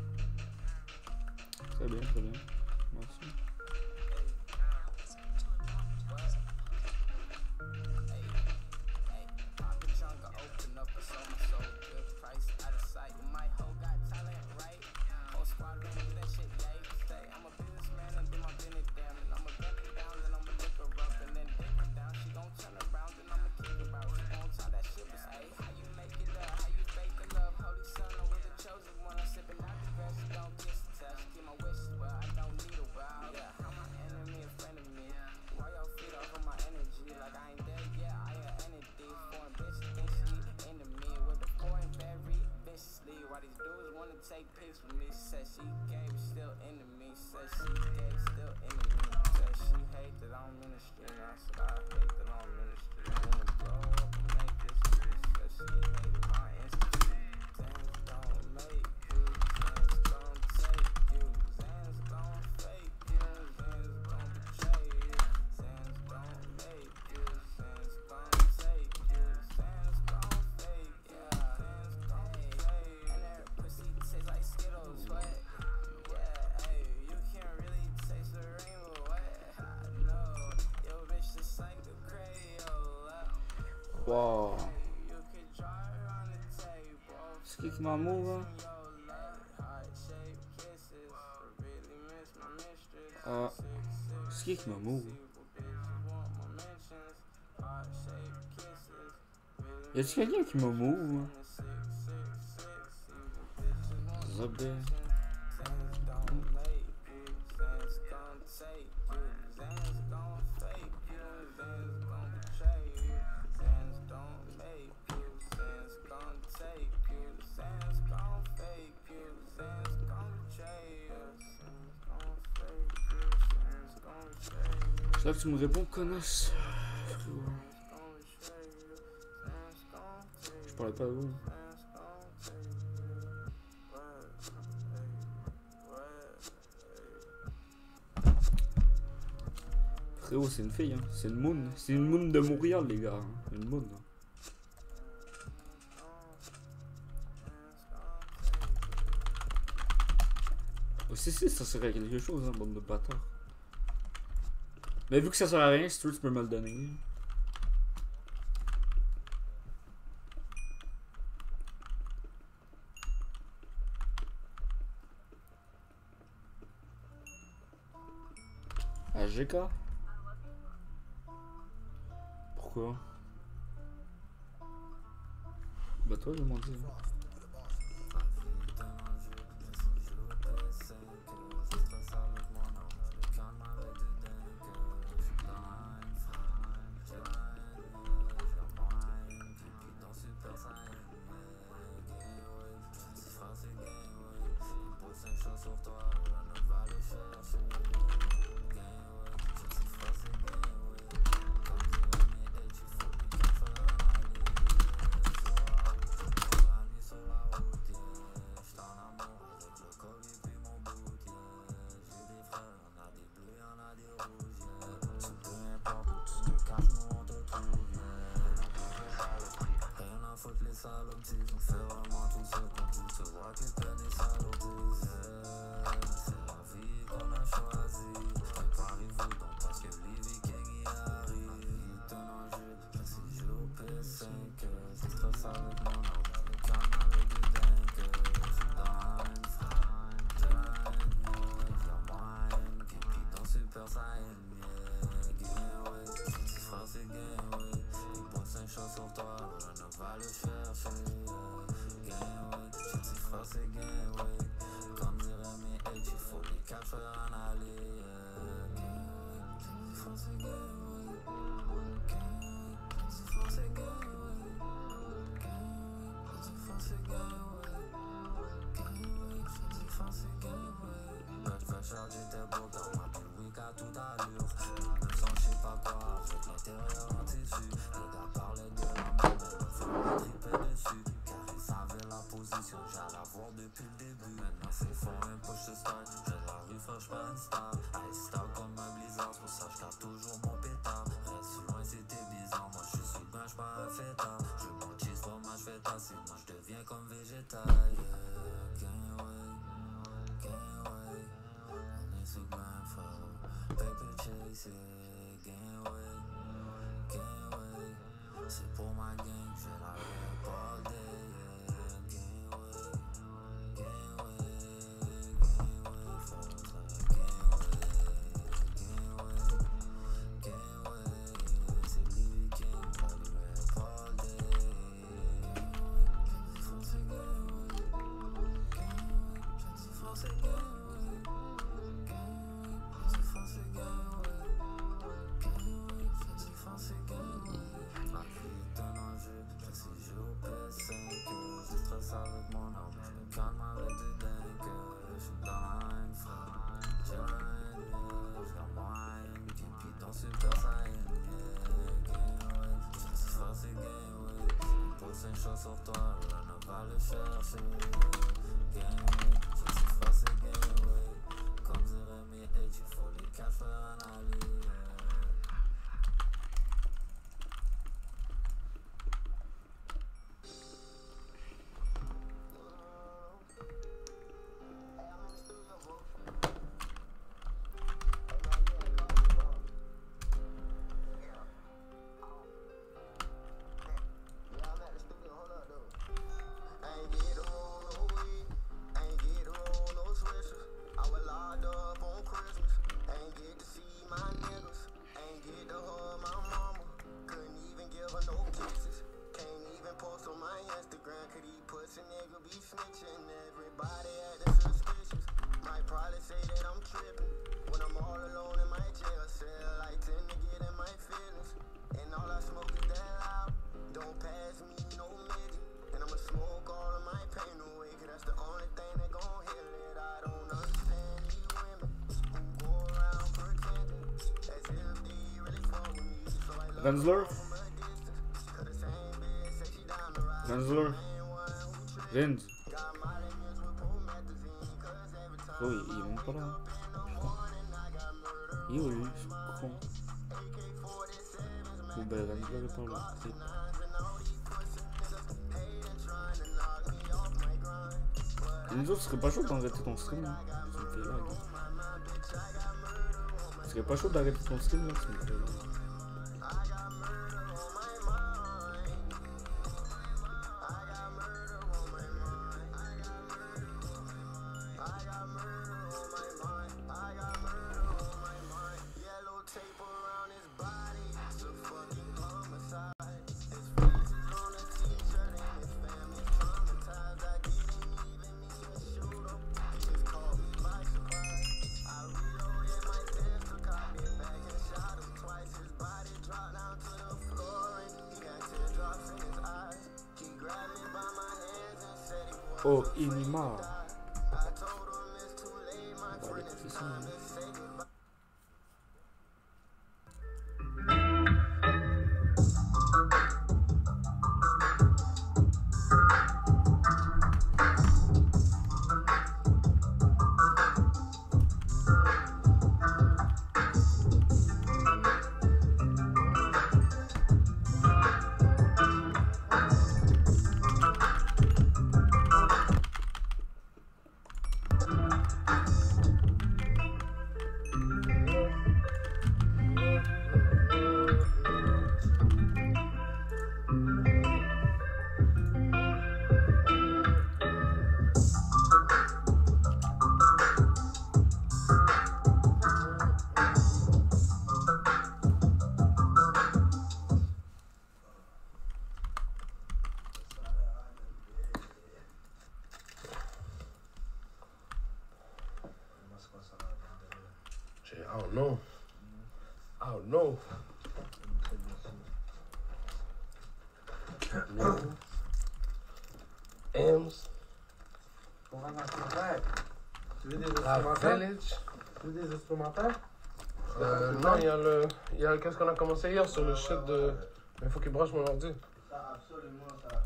Très bien, très bien. Merci. Take pics with me, said she gave, still into me, said she gave, still into me, said she hate that I'm ministry, and I said I hate that I'm ministry, I wanna blow up and make this bitch, said she hated my institute, Zans don't make you, Zans don't take you, Zans don't fake you, Zans don't betray you, Zans don't make you, Zans don't take you, Zans don't fake, yeah, Zans don't fake, and that pussy tastes like Skittles, what? Yeah, hey, you can't really taste the rainbow, what? I know, yo bitch just like the Crayola. Wow. You could draw her on the table. C'est qui m'a move, hein? C'est qui m'a move? Y'a tu quelqu'un qui m'a move? Zabé. J'espère que tu me réponds, connasse. Je parlais pas de vous. Frérot, c'est une fille, hein. C'est une moon. C'est une moon de Montréal, les gars. Hein. Une moon. Hein. Oh, si, si, ça serait quelque chose, hein, bande de bâtards. Mais vu que ça sert à rien, si tu veux, tu peux me le donner. À G K? Pourquoi? Bah toi, je m'en dis. Rensler. Rensler. Renz. Oh, il, il est même pas là. Putain. Il est où lui, ce con? Bon ben, Rensler est pas là. Les autres seraient pas chauds d'arrêter ton stream là. Ça me fait lag. Ce serait pas chaud d'arrêter ton stream là, ça me fait lag. Oh, Inima. On va aller écouter ça, hein. I don't know. I don't know. No. Ems. On va dans le verre. Tu veux des La instrumentaires? Village. Tu veux des instrumentaires? Euh, non, il y a le. Il y a qu'est-ce qu'on a commencé hier sur le shit de. Mais il faut qu'il branche mon ordi. Ça, absolument, ça.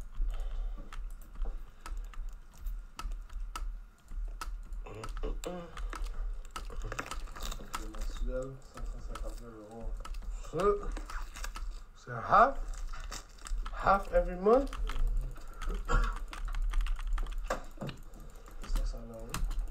Le mensuel, cinq cent cinquante-neuf euros. So, c'est half. Half every month. cinq cents euros.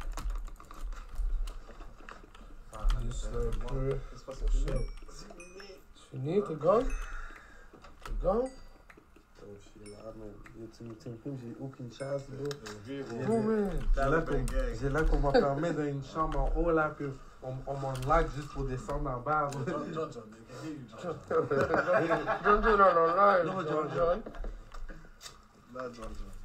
C'est un peu. C'est pas ça, c'est fini. C'est fini, t'es gone? T'es gone? Je suis là, man. Tu me filmes, j'ai aucune chance, bro. Oh, man. J'ai là qu'on- J'ai là qu'on m'a permis dans une chambre en haut, là, puis on, on m'en lag juste pour descendre en bas. bro. Don't do that on live. No, John John, John. Là, John, John.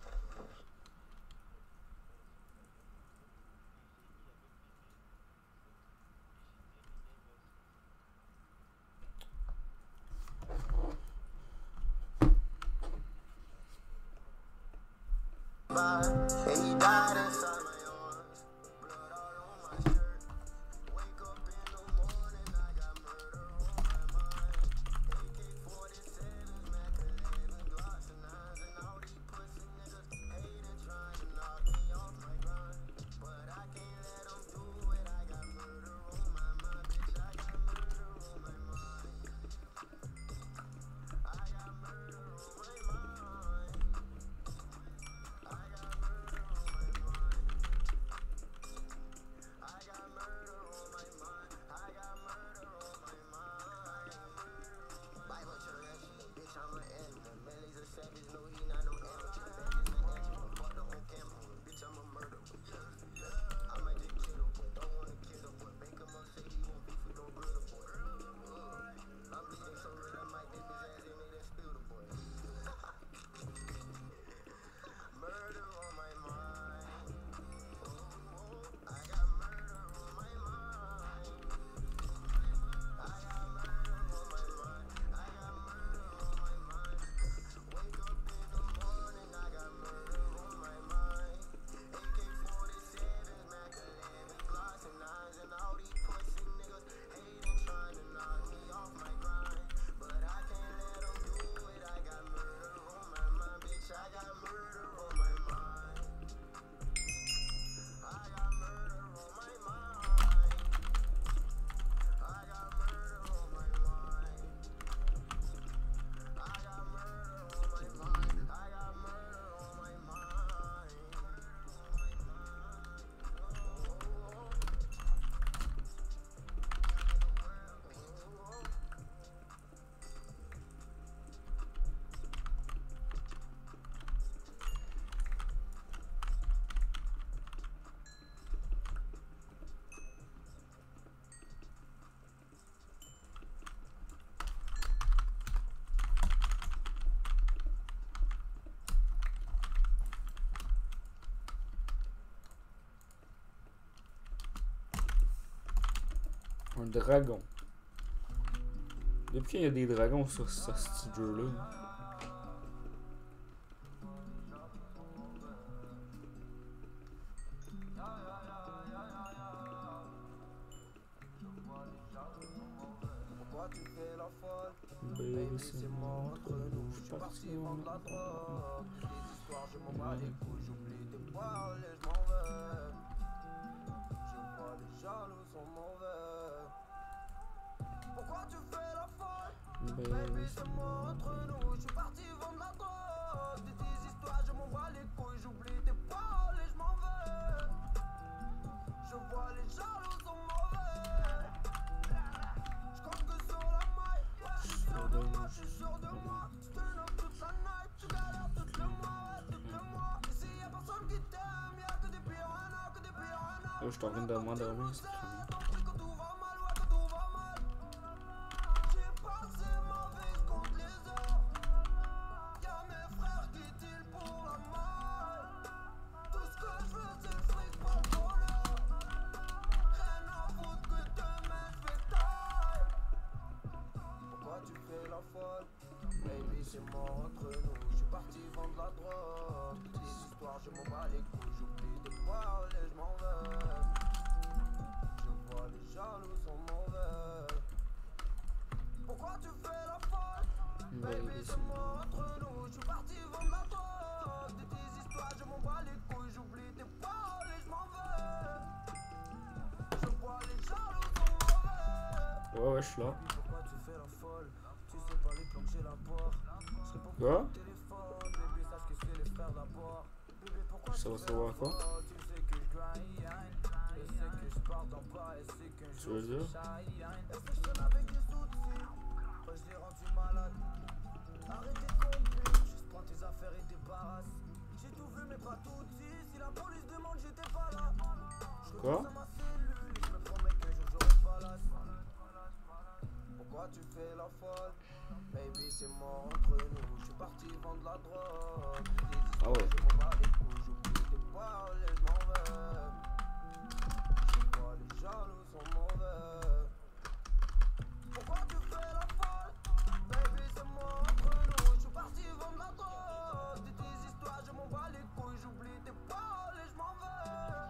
And he died inside my arms. Blood all on my shirt. Wake up in the morning, I got murder on my mind. A K forty-sevens, Mac elevens, Glocks and nines, and all these pussies Un dragon. Depuis qu'il y a des dragons sur ce petit jeu-là. Pourquoi tu fais la folle? Baby, c'est mort entre nous. Je suis parti vendre la drogue. Des histoires, je m'en bats les couilles. J'oublie tes paroles et je m'en vais. Je vois les jaloux sont mauvais. Pourquoi tu fais la folle? Baby, c'est mort entre nous. Je suis parti vendre la drogue. Des tes histoires, je m'en bats les couilles. J'oublie tes paroles et je m'en vais. Je vois les jaloux sont mauvais. Je compte que sur la maille. Ouais, je suis sûr de moi, je suis sûr de moi. Je te nomme toute la night. Tu galères tout le mois, ouais, tout le mois. Ici y'a personne qui t'aime. Y'a que des piranhas, que des piranhas. Là, je suis en train de m'endormir. C'est fini. Quand tout va mal, ouais, quand tout va mal. J'ai passé ma vie contre les heures. Y'a mes frères qui deal pour la malle. Tout ce que je veux, c'est le fric, pas le bonheur. Rien à foutre que demain je fais taille. Pourquoi tu fais la folle? Baby, c'est mort entre nous. Je suis parti vendre la drogue. Des histoires, je m'en bats les couilles. J'oublie tes paroles et je m'en vais. Je vois les jaloux sont mauvais. Pourquoi tu fais la folle? Baby, c'est mort entre nous. Je suis parti vendre la drogue. De tes histoires, je m'en bats les couilles. J'oublie tes paroles et je m'en vais. Je vois les jaloux sont mauvais. Ouais, ouais, je suis là. Pourquoi tu fais la folle? Tu sais pas les plans que j'ai là-bas. Je réponds pas Quoi? au téléphone. Bébé, sache que c'est les frères d'abord. Bébé, pourquoi Ça tu va fais savoir la quoi? folle? Tu sais que je grind. Et c'est que je pars d'en bas. Et c'est qu'un Tu jour veux je dire? shine. Et c'est que je traîne avec des soucis. Quand je l'ai rendu malade. Arrêtez de compter. Juste prends tes affaires et débarrasse. J'ai tout vu mais pas tout dit. Si la police demande, j'étais pas là. Je Quoi? retourne à ma cellule. Et je me promets qu'un jour j'aurai pas la. Pourquoi tu fais la folle? Baby, c'est mort entre nous. Je suis parti vendre la drogue. Des histoires, Ah ouais. je m'en bats les couilles. J'oublie tes paroles et je m'en vais. Je vois les jaloux sont mauvais. Pourquoi tu fais la folle? Baby, c'est mort entre nous. Je suis parti vendre la drogue. De tes histoires, je m'en bats les couilles. J'oublie tes paroles et je m'en vais.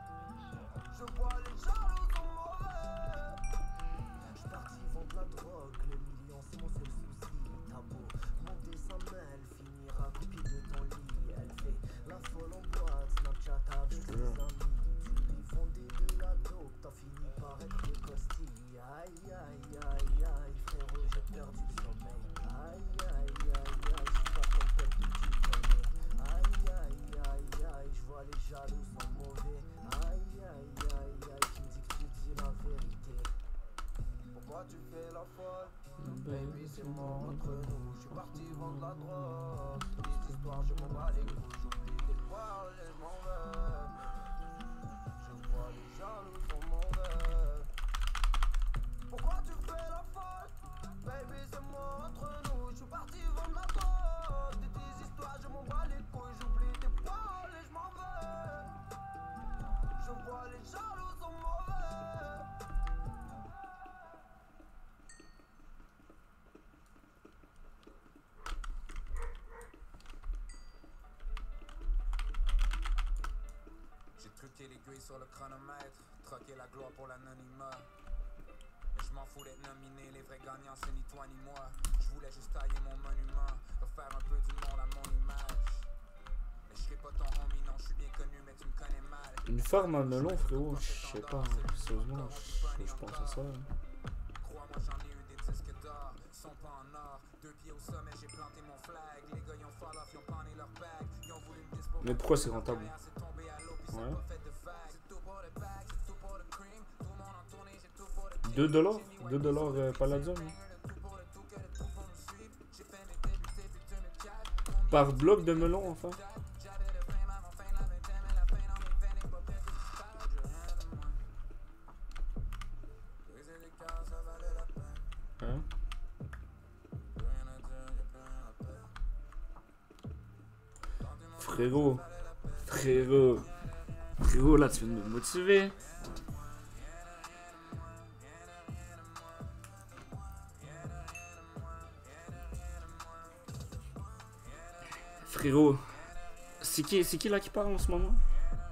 Je vois les jaloux sont mauvais. Je suis parti vendre la drogue, les millions c'est mon seul souci. T'as beau monter sa main, elle finira copie de ton lit. Elle fait la folle en boîte, Snapchat avec ses amis. Tu lui vendais de la dope, t'as fini par être des costilles. Aïe aïe aïe aïe, frérot j'ai perdu le sommeil. Aïe aïe aïe aïe, j'suis pas ton pote que tu connais. Aïe aïe aïe aïe, j'vois les jaloux sont mauvais. Aïe aïe aïe aïe, tu me dis que tu dis la vérité. Pourquoi tu fais la folle? Baby, c'est mort entre nous. Je suis parti vendre la drogue. Des histoires, je m'en bats les couilles. J'oublie tes paroles et je m'en vais. Je vois les jaloux sont mauvais. Pourquoi tu fais la folle? Baby, c'est mort entre nous. Je suis parti vendre la drogue. De tes histoires, je m'en bats les couilles. J'oublie tes paroles et je m'en vais. Je vois les jaloux sont mauvais. J'ai truqué l'aiguille sur le chronomètre, troqué la gloire pour l'anonymat. Mais je m'en fous d'être nominé, les vrais gagnants c'est ni toi ni moi. Je voulais juste tailler mon monument, refaire un peu du monde à mon image. Mais je serai pas ton homie, non, je suis bien connu, mais tu me connais mal. Une ferme à melon, frérot, je sais pas. Sérieusement, je, je pense à ça. Hein. Crois-moi, j'en ai eu des disques d'or, sont pas en or. Deux pieds au sommet, j'ai planté mon flag. Les gars, ils ont fall off, ils ont pané leur bag. Ils ont voulu me dispo. Mais pourquoi c'est rentable? Ouais. deux dollars? deux dollars euh, Palladium? Hein. Par bloc de melon, enfin? Hein? Frérot, frérot, frérot, là tu viens de me motiver. Frérot, c'est qui, c'est qui là qui parle en ce moment?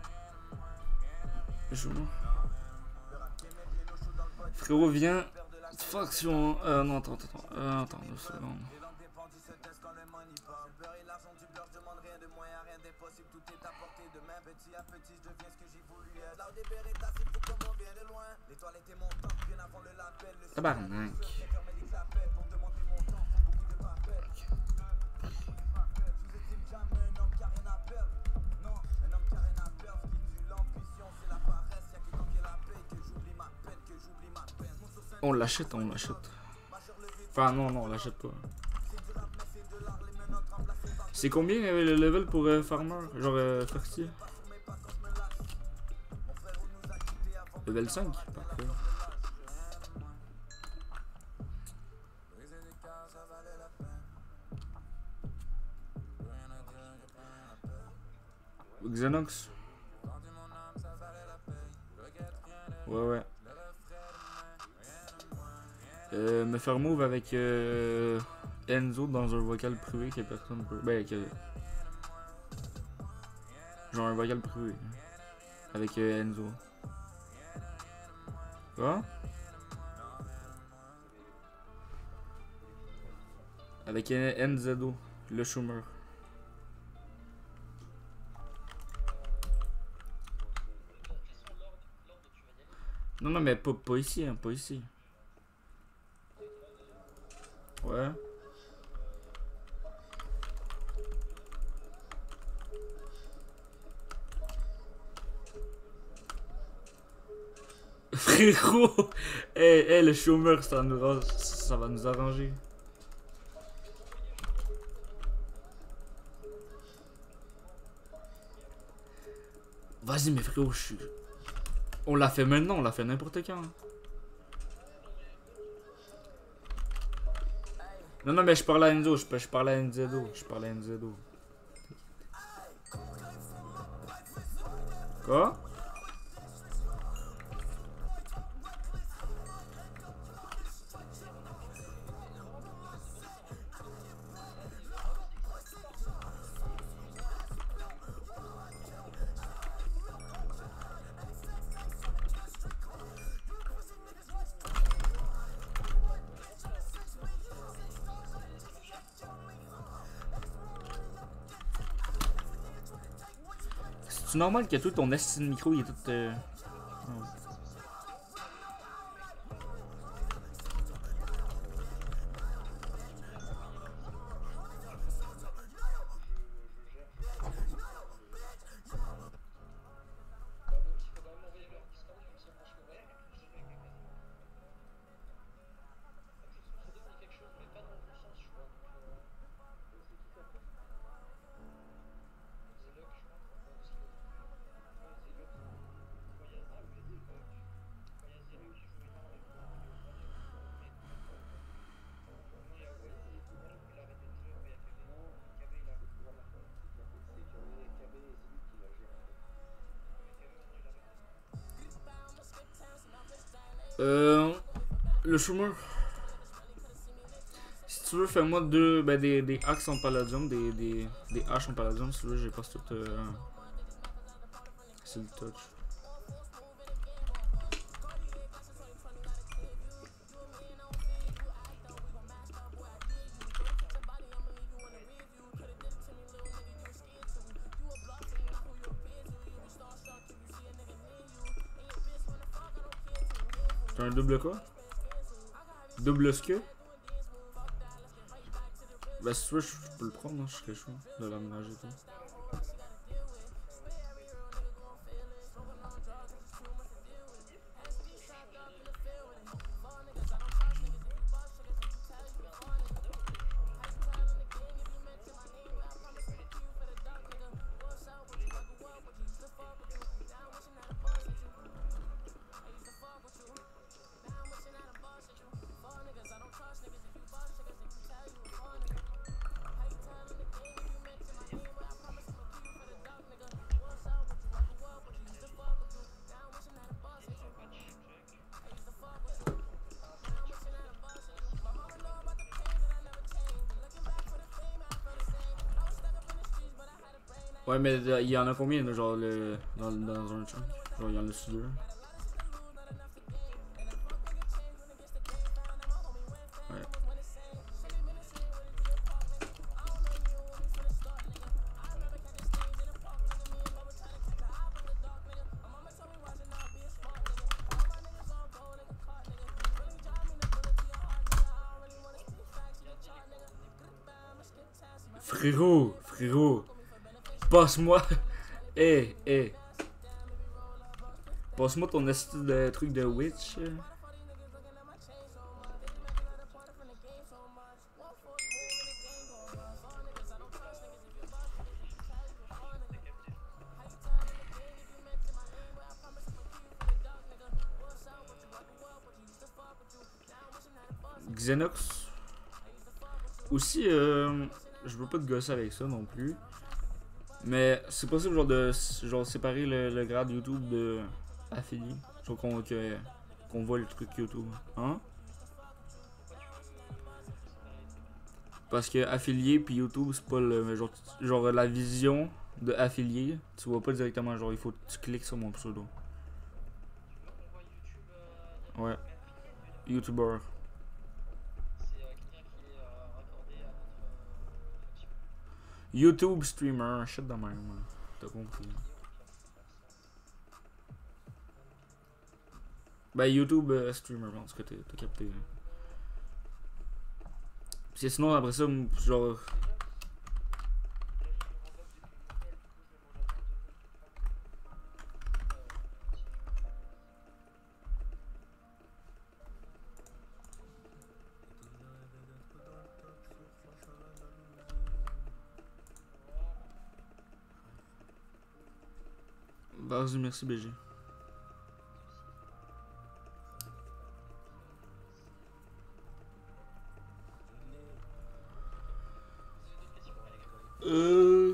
Je vois. Frérot, viens. Faction. Euh, non, attends, attends. Euh, attends, deux secondes. Tabarnak. On l'achète, on l'achète. Enfin, non, non, on l'achète pas. C'est combien euh, le level pour euh, Farmer? Genre euh, Fertier? Level cinq? Parfait. Xenox? Ouais, ouais. Euh, me faire move avec euh, Enzo dans un vocal privé que personne peut. Ben, que. Genre un vocal privé. Avec euh, Enzo. Quoi? Avec N Z O, le Schumer. Non, non, mais pas, pas ici, hein, pas ici. Ouais. Frérot! Eh, hey, hey, le chômeur, ça, nous, ça va nous arranger. Vas-y, mais frérot, je suis... On l'a fait maintenant, on l'a fait n'importe quand. Non, non, mais je parle à Enzo, je, je parle à N Z O, je parle à N Z O. Quoi? C'est normal que tout ton esti de micro il est tout. Euh... Oh. Euh, le Schumer. Si tu veux, fais-moi deux, ben des, des axes en palladium, des, des, des haches en palladium. Si tu veux, j'ai pas tout. Euh, c'est le touch. T'as un double quoi? Double ce que? Bah si tu veux, je peux le prendre, hein, je serais chaud de l'aménager tout. Ouais, mais euh, il y en a combien, là, genre, le, dans, dans un chunk? Genre, il y en a-tu deux? Ouais. Frérot, frérot, passe-moi. Eh, eh. Passe-moi ton esti de truc de witch. Xenox. Aussi, euh, je veux pas te gosser avec ça non plus. Mais c'est possible genre de genre séparer le, le grade YouTube de affilié. Genre qu'on que- qu'on voit le truc YouTube. Hein? Parce que affilié puis YouTube c'est pas le genre, genre la vision de affilié. Tu vois pas directement genre il faut que tu cliques sur mon pseudo. Ouais. YouTuber. YouTube streamer, shit de même. T'as compris. Ben YouTube euh, streamer, en tout cas t'as capté. Puis sinon après ça, genre... Vas-y, merci B G. Euh...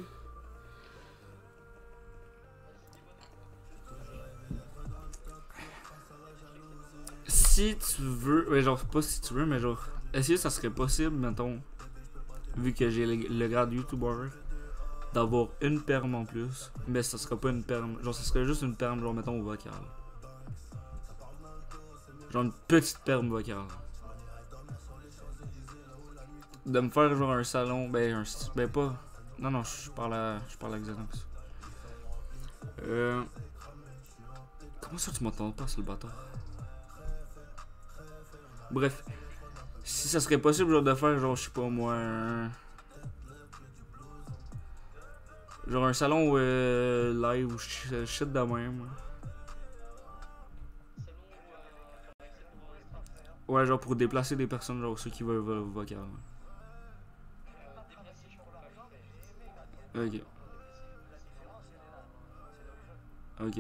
Si tu veux, ouais, genre pas si tu veux, mais genre, est-ce que ça serait possible, mettons, vu que j'ai le, le grade YouTuber, d'avoir une perme en plus, mais ça serait pas une perme, genre ça serait juste une perme, genre mettons au vocal. Genre une petite perme vocale. De me faire genre un salon, ben un ben pas. Non non, je parle à je parle à Xenox. Euh Comment ça tu m'entends pas, c'est le bâtard? Bref, si ça serait possible genre de faire genre je sais pas moi un... genre un salon euh, live ou shit de même. Ouais, genre pour déplacer des personnes, genre ceux qui veulent vocal. Ok. Ok.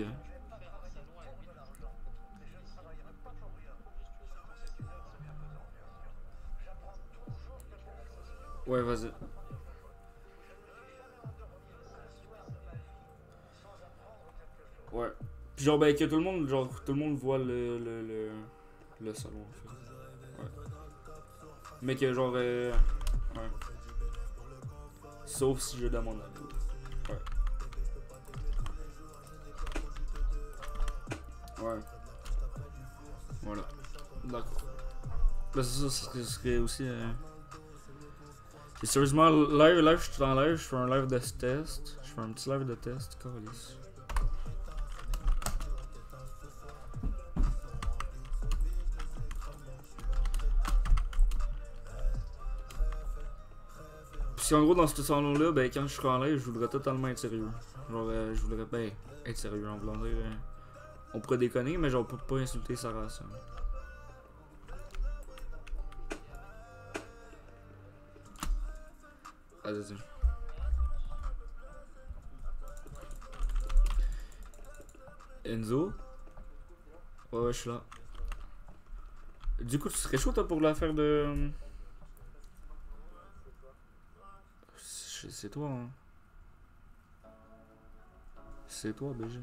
Ouais, vas-y. Ouais. Puis genre ben que tout le monde, genre tout le monde voit le le, le, le salon en fait. Ouais. Mais que genre euh, ouais. Sauf si je demande à vous. Ouais. Ouais. Voilà. D'accord. Là c'est ça, ce serait aussi euh... Et sérieusement, live, live, je suis en live, je fais un live de test. Je fais un petit live de test, calice. Puis en gros, dans ce salon-là, ben quand je serai en live, je voudrais totalement être sérieux. Genre, euh, je voudrais ben, être sérieux en voulant dire. Euh, on pourrait déconner, mais genre, on peut pas insulter sa race. Hein. Vas-y. Enzo? Ouais, ouais, je suis là. Du coup, tu serais chaud toi pour l'affaire de. C'est toi, hein. C'est toi, B G.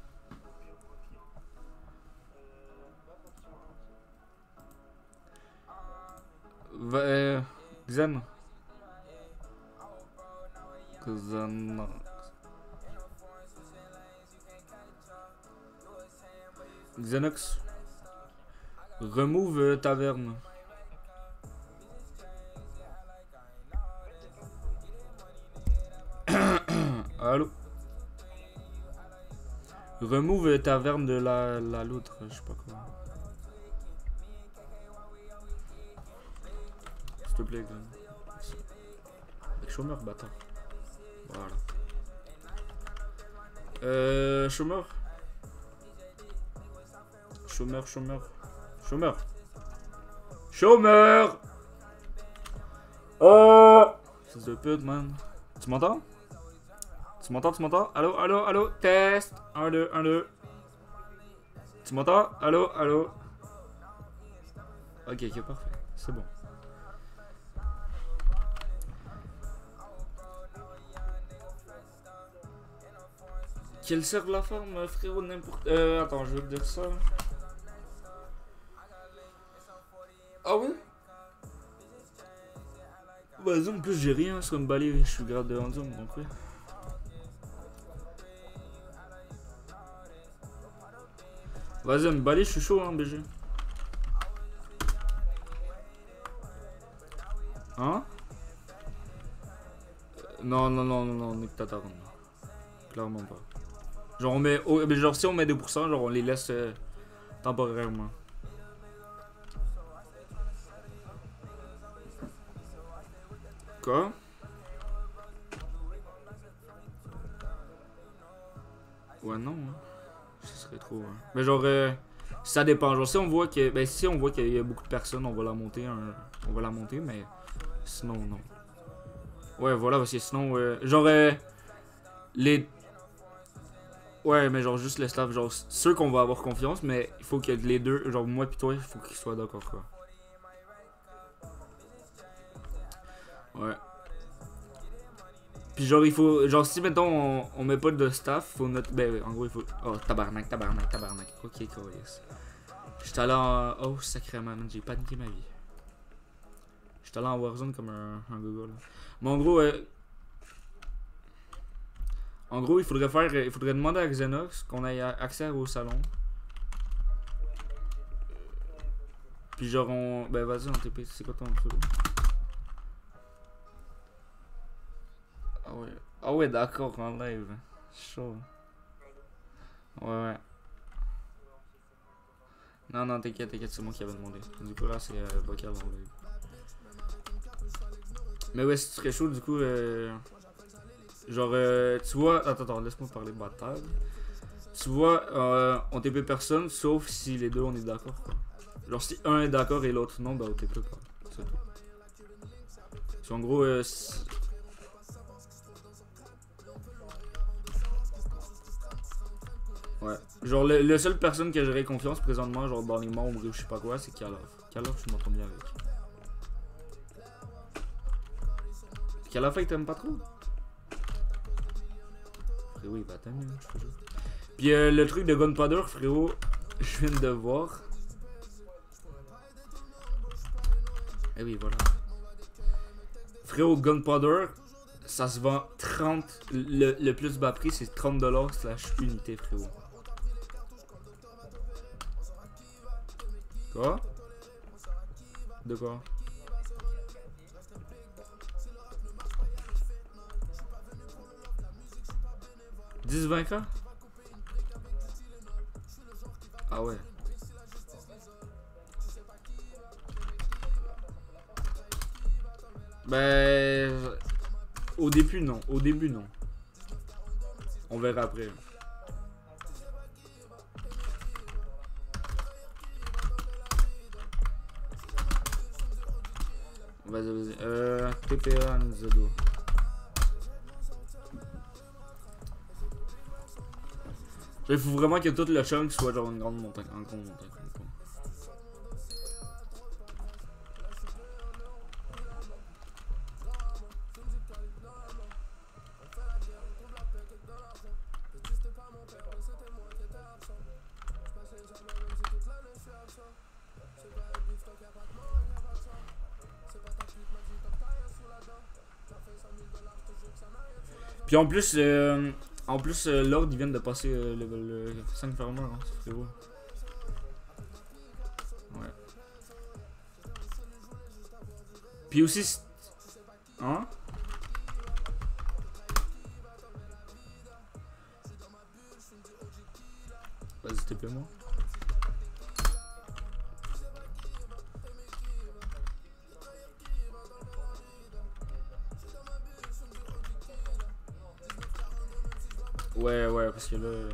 Va, euh, Xen. Xen. Xenox. Remove euh, taverne. Allô? Remove euh, taverne de la, la l'autre, je sais pas quoi. S'il te plaît, Glenn. Avec chômeur, bâtard. Voilà. Euh. Chômeur. Chômeur, chômeur. Chômeur. Chômeur! Oh! Fils de pute, man. Tu m'entends? Tu m'entends, tu m'entends? Allô, allô, allô? Test! un, deux, un, deux. Tu m'entends? Allô, allô? Ok, ok, parfait. C'est bon. Quelle serve la forme, frérot, n'importe... Euh, attends, je vais te dire ça. Ah oui? Vas-y, en plus, j'ai rien sur une balai, je suis grade de Handsome, donc ouais. Vas-y, une balai, je suis chaud, hein, B G. Hein? Non, non, non, non, non, nique ta tarne. Clairement pas. Genre, on met, oh, mais genre si on met deux pour cent, genre on les laisse euh, temporairement. Quoi? Ouais, non, hein. Ce serait trop, hein. Mais genre, euh, ça dépend. Genre, si on voit que, ben si on voit qu'il y a beaucoup de personnes, on va la monter, hein, on va la monter, mais sinon, non. Ouais, voilà, parce que sinon, euh, genre, euh, les... Ouais, mais genre juste le staff, genre ceux qu'on va avoir confiance, mais il faut que les deux, genre moi pis toi, il faut qu'ils soient d'accord quoi. Ouais. Puis genre il faut, genre si mettons on, on met pas de staff, faut notre, ben en gros il faut, oh tabarnak, tabarnak, tabarnak, ok yes. J'étais allé en, oh sacrément man, j'ai paniqué ma vie. J'étais allé en Warzone comme un, un gogo là. Mais en gros, euh, En gros, il faudrait faire, il faudrait demander à Xenox qu'on ait accès au salon. Puis genre on, ben vas-y on T P, c'est quoi ton pseudo? Ah ouais, ah ouais d'accord en live, chaud. Ouais ouais. Non non t'inquiète t'inquiète c'est moi qui avais demandé. Du coup là c'est euh, vocal en live. Mais ouais c'est très chaud du coup. Euh... Genre, euh, tu vois, attends, attends, laisse-moi parler de bataille. Tu vois, euh, on T P personne sauf si les deux on est d'accord quoi. Genre, si un est d'accord et l'autre non, bah on T P pas. C'est tout. Parce qu'en gros, euh, ouais. Genre, le, le seule personne que j'aurais confiance présentement, genre dans les membres ou je sais pas quoi, c'est Kalov. Kalov, je m'entends bien avec. Kalov, il t'aime pas trop? Oui, bah t'as mieux, je te jure. Puis euh, le truc de Gunpowder, frérot, je viens de voir. Eh oui, voilà. Frérot, Gunpowder, ça se vend trente. Le, le plus bas prix, c'est trente dollars slash unité, frérot. Quoi? De quoi? dix vingt K? Ah ouais. Ben... Au début non, au début non. On verra après. Vas-y, vas-y. Euh... T P A Nzado. Il faut vraiment que tout le chunk soit genre une grande montagne. Une grande montagne. Puis en plus, euh, en plus euh, l'ordre ils viennent de passer euh, level euh, cinq farmer, hein, c'est frérot. Puis aussi... c'est- Hein? Vas-y, T P moi. Ouais, ouais, parce que là... euh,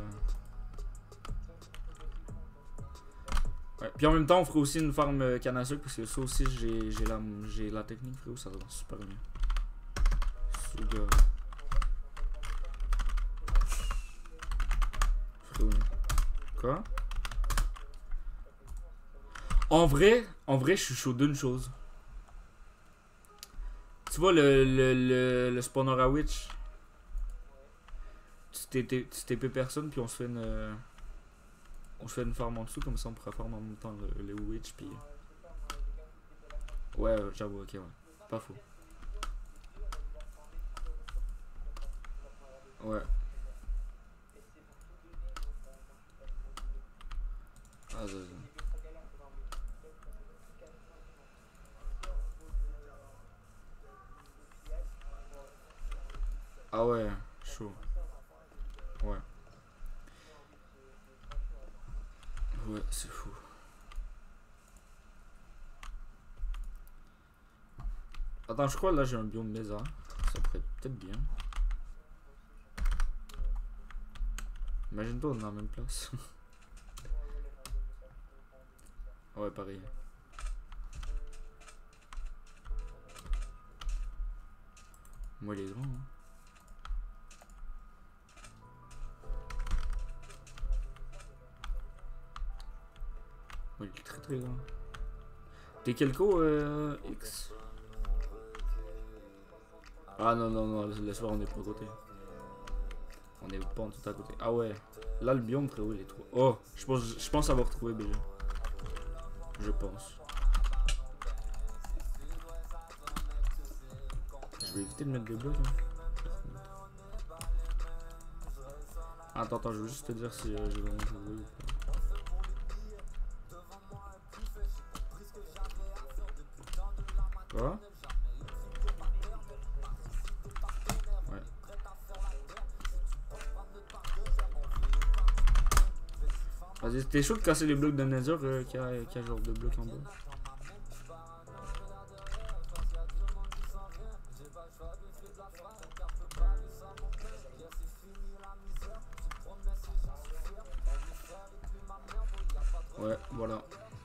Ouais. Puis en même temps, on ferait aussi une farm euh, canne à sucre, parce que ça aussi, j'ai j'ai la, j'ai la technique, frérot, ça va super bien. Sugar. Frérot. Quoi? En vrai, en vrai, je suis chaud d'une chose. Tu vois le, le, le, le spawner à witch? Tu T P personne, puis on se fait une... euh, On se fait une farm en dessous, comme ça on pourra farm en même temps le, le witch, puis... Ouais, euh, j'avoue, ok, ouais. Pas faux. Ouais. Ah, ça, ça. Ah ouais, chaud. Ouais. Ouais, c'est fou. Attends, je crois là j'ai un biome bizarre. Ça pourrait peut-être bien. Imagine-toi, on est dans la même place. Ouais, pareil. Moi, il est grand. Hein. Moi, il est très très grand. T'es quel co, euh, X? Ah non, non, non, le soir on est pas à côté. On est pas en tout à côté. Ah ouais. Là, le biome, frérot, il est trop. Oh, je pense, je pense avoir trouvé B G. Je pense. Je vais éviter de mettre des blocs. Hein. Attends, attends, je veux juste te dire si euh, j'ai vraiment trouvé ou pas. Quoi? Ouais. Vas-y, t'es chaud de casser les blocs de Nether euh, qui a, qui a genre de blocs en bas. Ouais, voilà.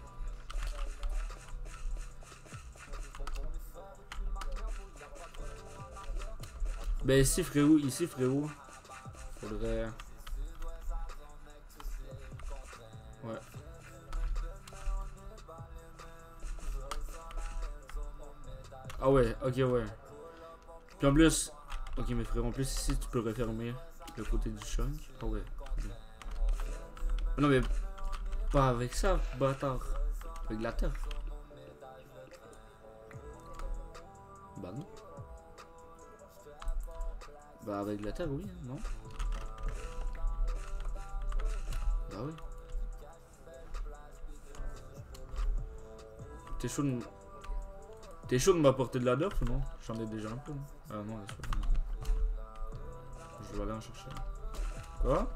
Ben ici frérot, ici frérot. Faudrait... Ouais. Ah ouais, ok ouais. Puis en plus... Ok mais frérot, en plus ici tu peux refermer le côté du chunk. Ah ouais. Non mais... Pas avec ça, bâtard. Avec la terre. Bah non. Bah avec la terre, oui, non? Bah oui. T'es chaud de... T'es chaud de m'apporter de la dirt ou non? J'en ai déjà un peu. Non ah non, laisse-moi. Je vais aller en chercher. Quoi?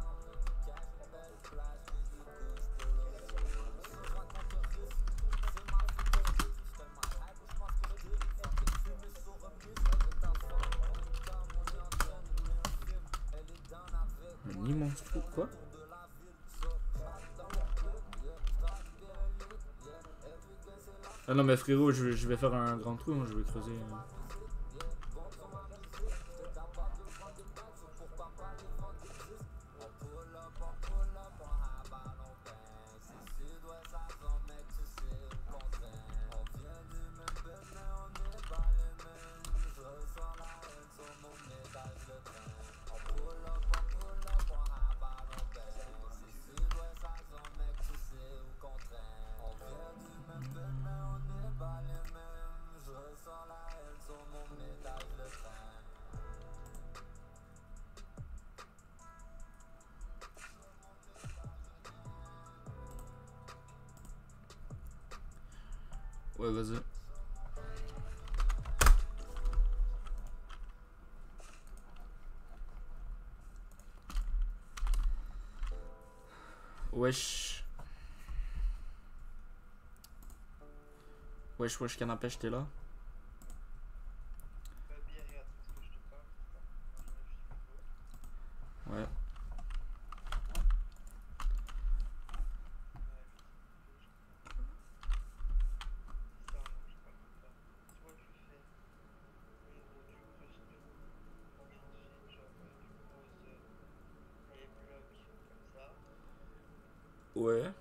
Un immense trou, quoi? Ah non mais frérot, je, je vais faire un grand trou, hein, je vais creuser. Euh... Ouais, vas-y. Wesh. Wesh, wesh, canapé, j'étais là. Ouais. Ouais.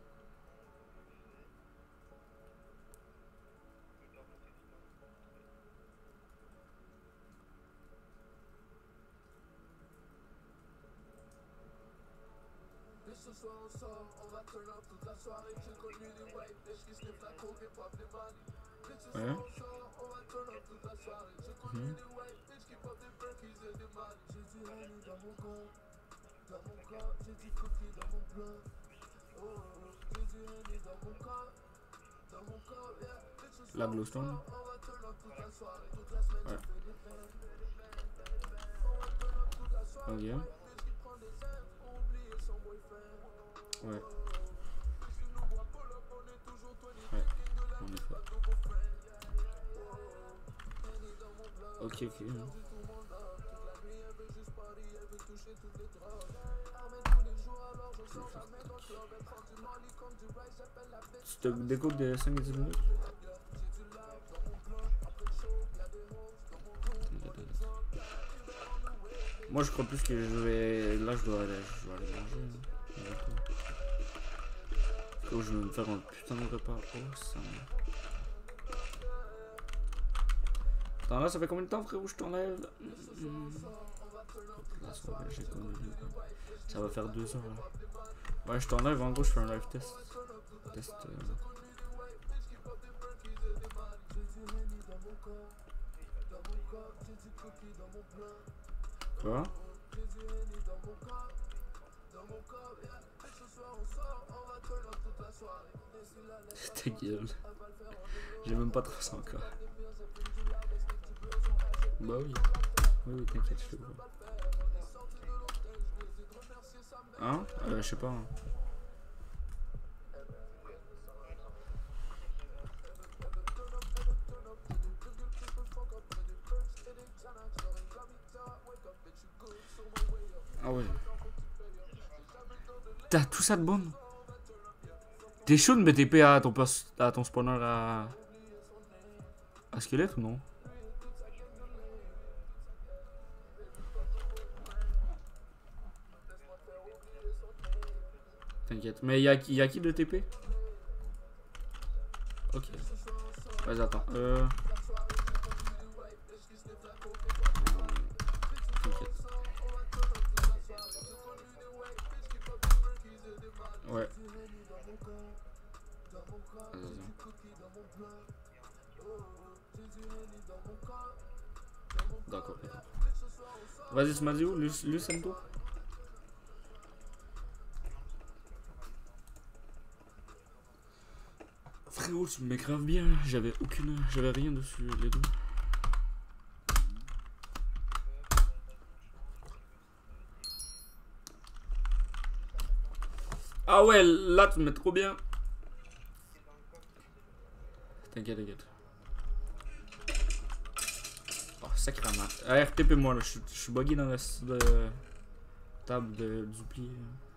Ce soir on sort, on va turn up toute la soirée. J'ai connu les white bitch qui sniff la coke et pop les money. Ce soir on sort, on va turn up toute la soirée. J'ai connu les white bitch qui pop des perkies et des money. J'ai du honey dans mon corps, dans mon corps. J'ai du cookie dans mon plat. Oh, j'ai du honey dans mon corps, dans mon corps, yeah. Ce soir La glowstone. on va turn up toute la soirée. Toute la semaine Ouais. je fais des fêtes. On va turn up toute la soirée. Ok. Bitch qui prend des ailes pour oublier son boyfriend. Ouais. Ouais, en effet. Ok, ok. Tu te découpes de cinq à dix minutes? Moi je crois plus que je vais... Là je dois aller, je dois aller manger. Oh, je vais me faire un putain de repas. Oh, ça me... Attends, là, ça fait combien de temps, frérot, je t'enlève? Là, ça va, j'ai connu. Ça va faire deux heures, là. Ouais, je t'enlève, en gros, je fais un live test. Test. Euh... Quoi? Ta gueule. J'ai même pas trop ça encore. Bah oui. Oui, oui, t'inquiète, je te vois. Hein? Euh, je sais pas. Hein. Ah ouais. T'as tout ça de bon? T'es chaud de mettre T P à ton, à ton spawner à... à squelette ou non? T'inquiète. Mais y'a y a qui de T P? Ok. Vas-y, attends. Euh... T'inquiète. Ouais. D'accord. Vas-y, tu m'as dit où? Lucento? Frérot, tu m'écraves bien. J'avais aucune. J'avais rien dessus, les deux. Ah ouais, là tu me mets trop bien. T'inquiète, t'inquiète. Oh, sacrément. Ah, R T P moi là, je suis bugué dans la de, table de dupli.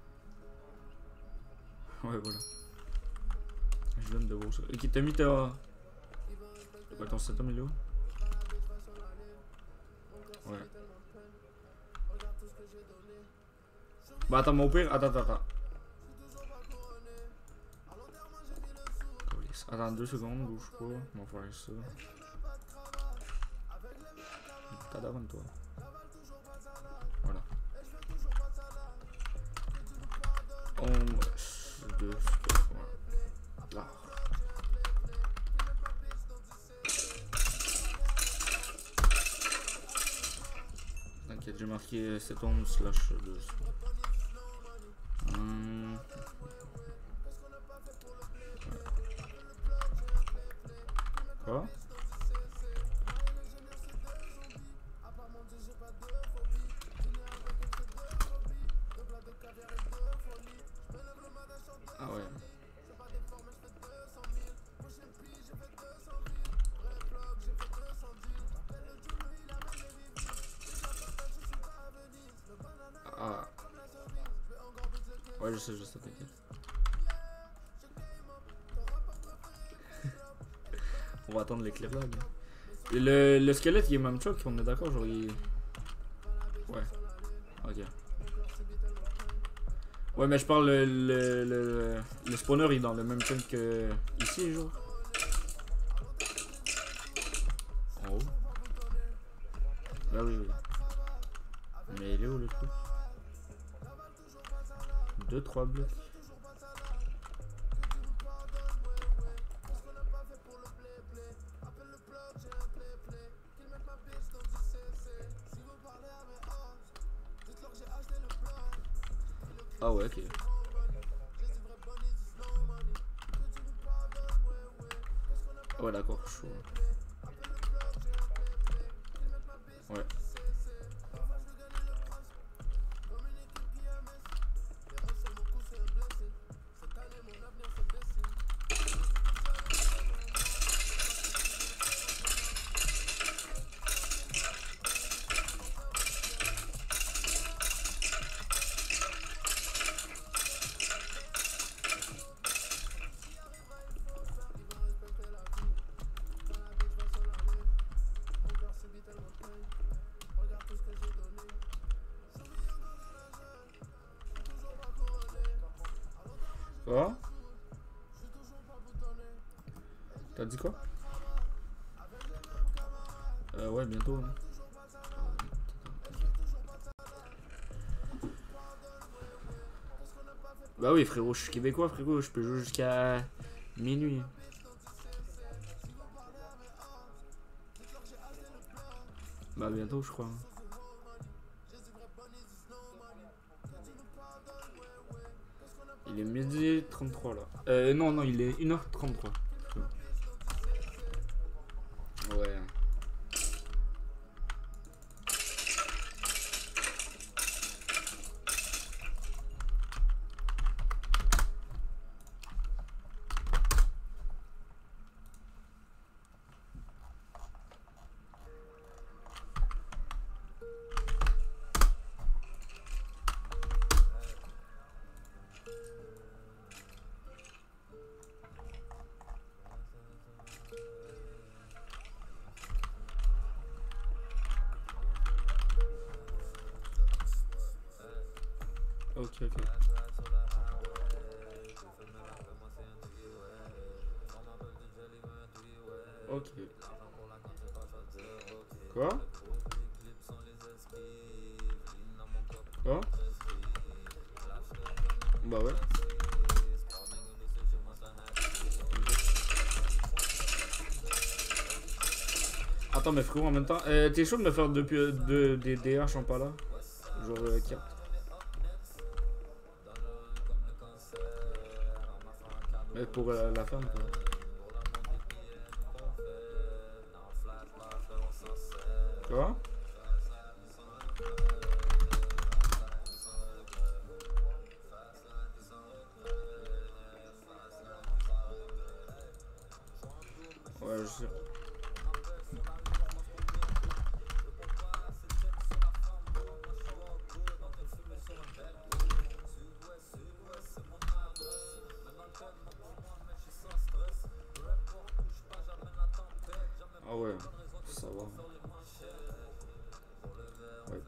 Ouais, voilà. Je viens de voir ça. Ok, t'as mis ta... Ouais, ton setup il est où? Ouais. Bah attends, mon pire, attends, attends, attends. Attends deux secondes, bouge pas, on va faire ça. T'as d'avant toi. Voilà. Un, deux, trois. Là. T'inquiète, j'ai marqué sept ondes slash deux. Hum. Quoi? Ouais, je sais, je sais, t'inquiète. On va attendre l'éclairage. Et le, le squelette, il est même choc, on est d'accord, genre il... Ouais. Ok. Ouais, mais je parle le, le, le, le spawner, il est dans le même chunk que ici, genre. En haut. Ah oui, oui. Mais il est où le truc? Deux, trois blocs. Ah ouais, ok. Ouais, d'accord, chaud. Ouais. Quoi? T'as dit quoi? Euh, ouais, bientôt. Hein. Bah oui, frérot, je suis québécois, frérot, je peux jouer jusqu'à minuit. Bah bientôt, je crois. Il est midi trente-trois là. Euh, non, non, il est une heure trente-trois. Ouais. Ok, ok. Ok. Quoi? Quoi? Bah ouais. Attends, mais frérot, en même temps, euh, t'es chaud de me faire depuis de, des D H en pas là? Genre euh, carte. Mais pour euh, la femme, quoi. Quoi? Ouais, je sais. Ah ouais, ça va. Ouais.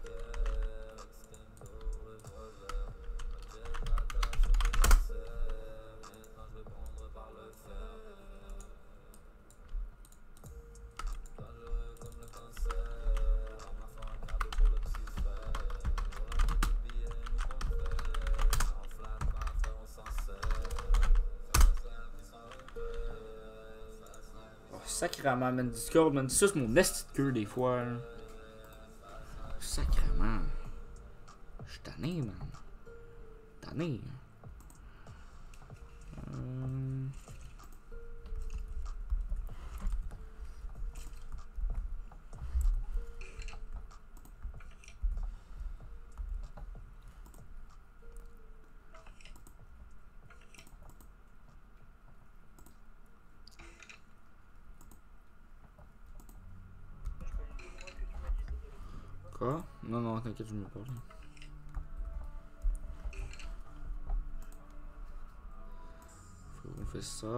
Sacrément, man, Discord, man. Ça, c'est mon esti de queue des fois. Hein. Sacrément. Je suis tanné, man. Tanné. Euh... Quoi? Non, non, t'inquiète, je me parle. fait ça.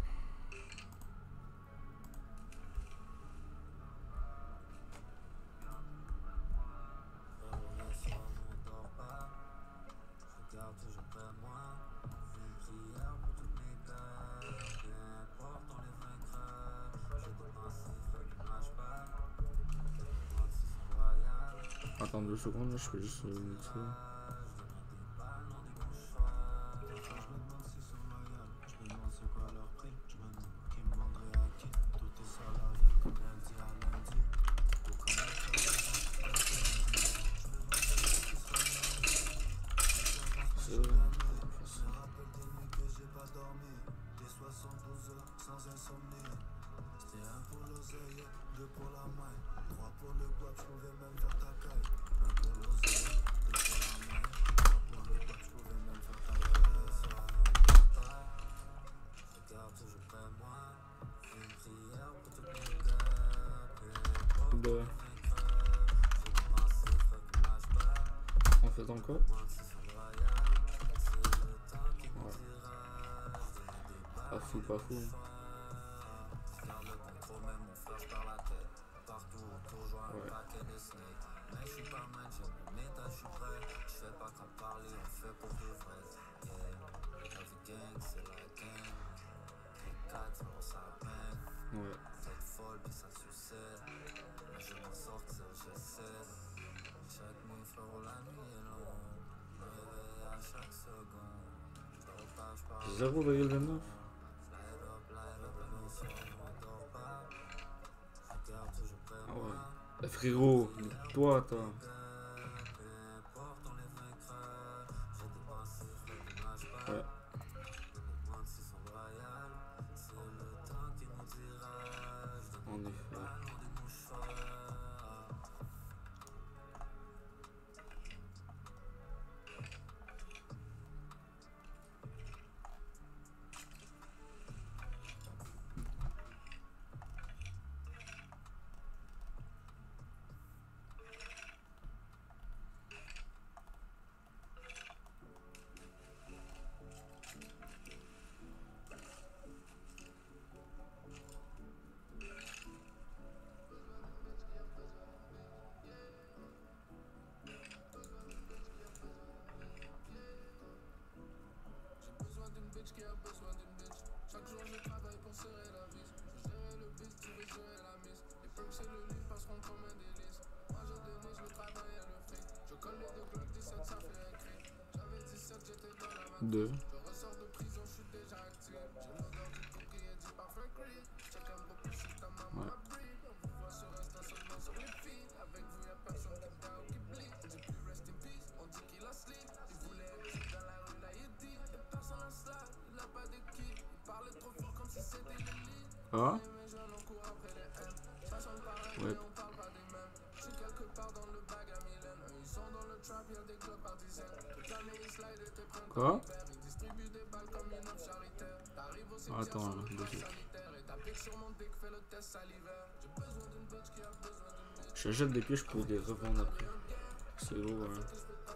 Attends deux secondes, là, je fais juste euh, ça. De... On fait encore. Ouais. Pas fou, pas fou. Ouais. Ouais. zéro virgule vingt-neuf. Ah ouais. Eh, frérot, toi, attends. Ouais. En effet. Deux. Ouais. Ah. Ouais. Quoi? Attends, là, j'achète des pièges pour les revendre après. C'est gros, hein.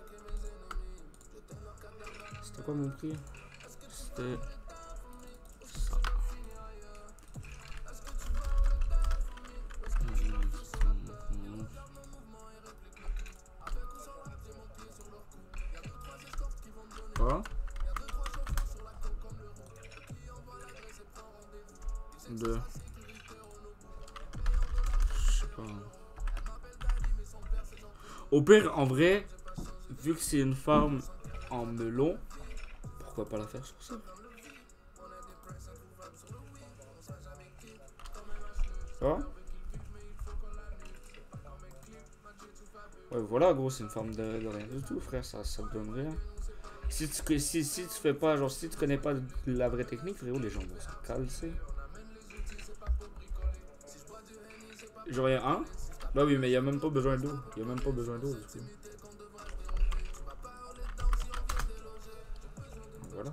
C'était quoi mon prix? C'était ça. Quoi? De... Je sais pas. Au pire, en vrai, vu que c'est une farm en melon, pourquoi pas la faire sur ça? Ah? Ouais, voilà, gros, c'est une farm de, de rien du tout, frère, ça, ça te donne rien. Si tu, si, si tu fais pas, genre, si tu connais pas la vraie technique, frérot, les gens vont se calcer. Genre, y'a un? Bah oui, mais il y a même pas besoin d'eau. Il y a même pas besoin d'eau, du coup. Voilà.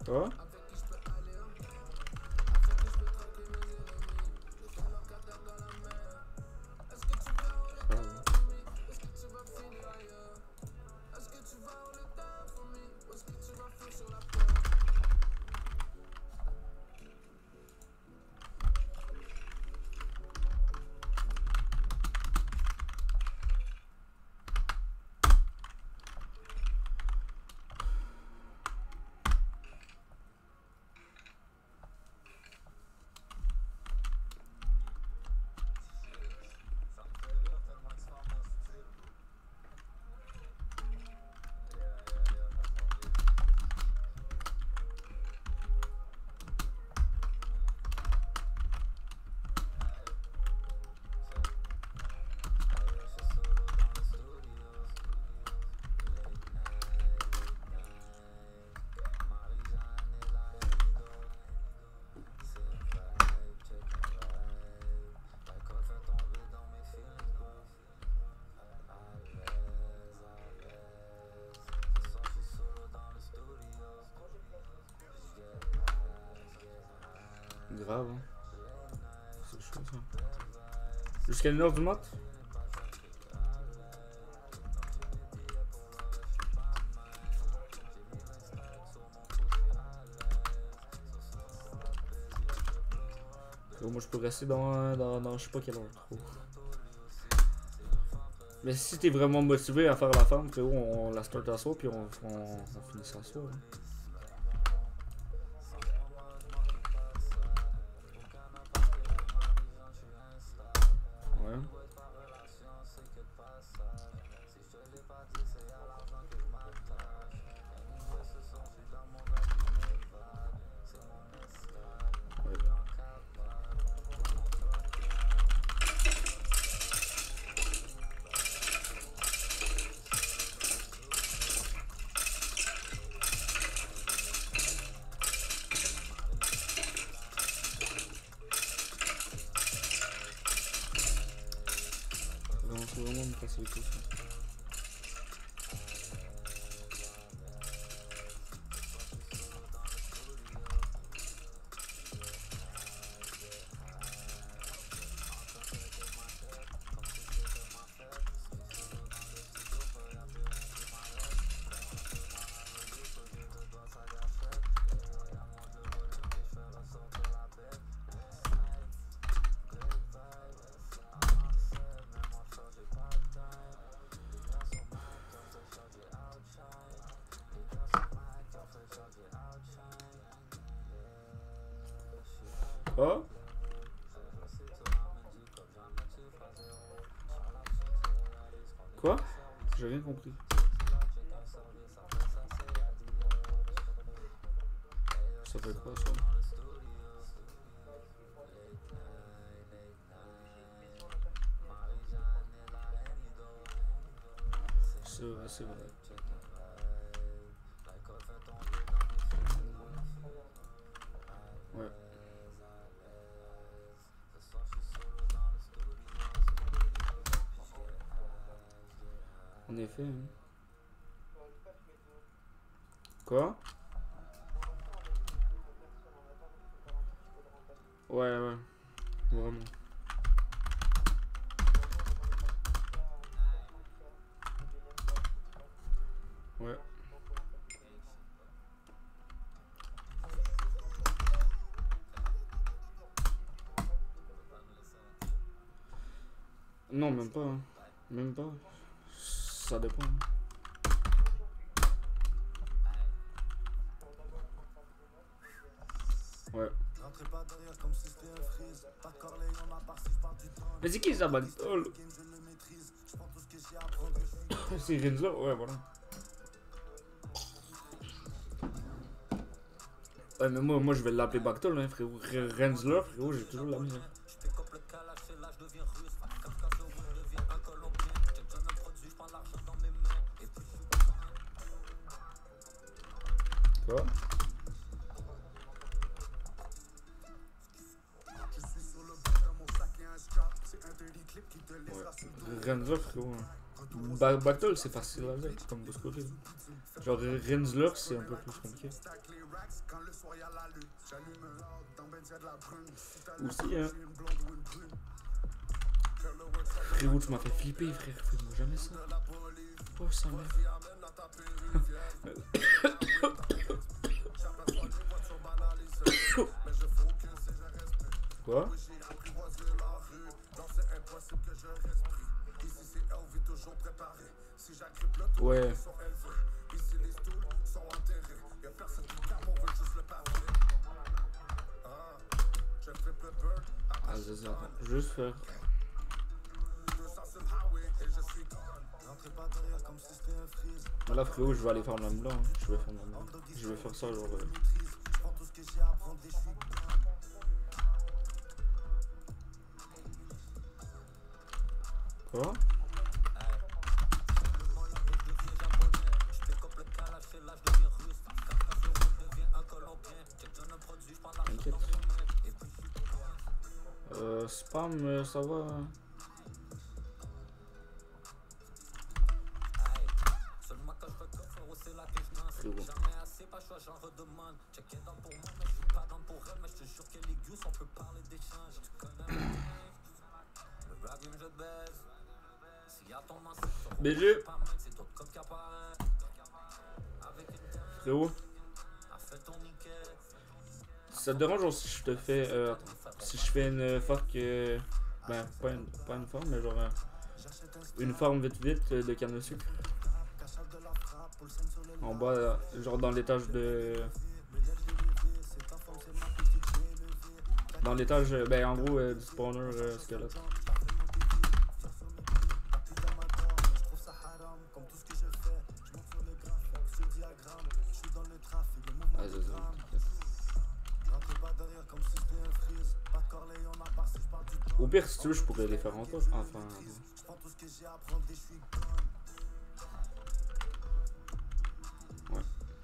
Quoi? Grave, hein. C'est chaud ça. Jusqu'à une heure du mat? Frérot, moi je peux rester dans, dans, dans je sais pas quelle heure trop. Mais si t'es vraiment motivé à faire la femme, frérot, on la start à soir puis on, on, on finit ça à soir. Hein. C'est vraiment une facilité ça. Oh. Quoi? J'ai rien compris. Ça fait quoi ça? C'est vrai, c'est vrai. Ouais. En effet. Hein. Quoi? Ouais, ouais. Vraiment. Ouais. Non, même pas. Hein. Même pas. Ça dépend. Ouais. Mais c'est qui ça, Bagtol? C'est Renzler? Ouais, voilà. Ouais, mais moi, moi je vais l'appeler Bagtol, hein, frérot. Renzler, frérot, j'ai toujours la misère. Quoi? Ouais. Renzler, frérot. Ba Battle, c'est facile à dire, comme de ce côté. Genre, Renzler, c'est un peu plus compliqué. Aussi, hein. Frérot, tu m'as fait flipper, frère. Fais-moi jamais ça. Oh, ça merde. Quoi? Ouais. Ah, c'est ça. Juste faire. Là, frérot, je vais aller faire le même blanc. Hein. Je vais faire le même blanc. Je vais faire ça, genre. Euh... Quoi? T'inquiète. Euh, spam, euh, ça va. Hein. Frérot. B G. Frérot. Ça te dérange si je te fais euh, si je fais une fork euh, ben pas une, pas une forme mais genre euh, une forme vite vite euh, de canne à sucre en bas euh, genre dans l'étage de dans l'étage euh, ben en gros euh, du spawner euh, squelette. Ah, c'est ça. Au pire, si tu veux, je pourrais les faire en toi. Enfin. Ouais.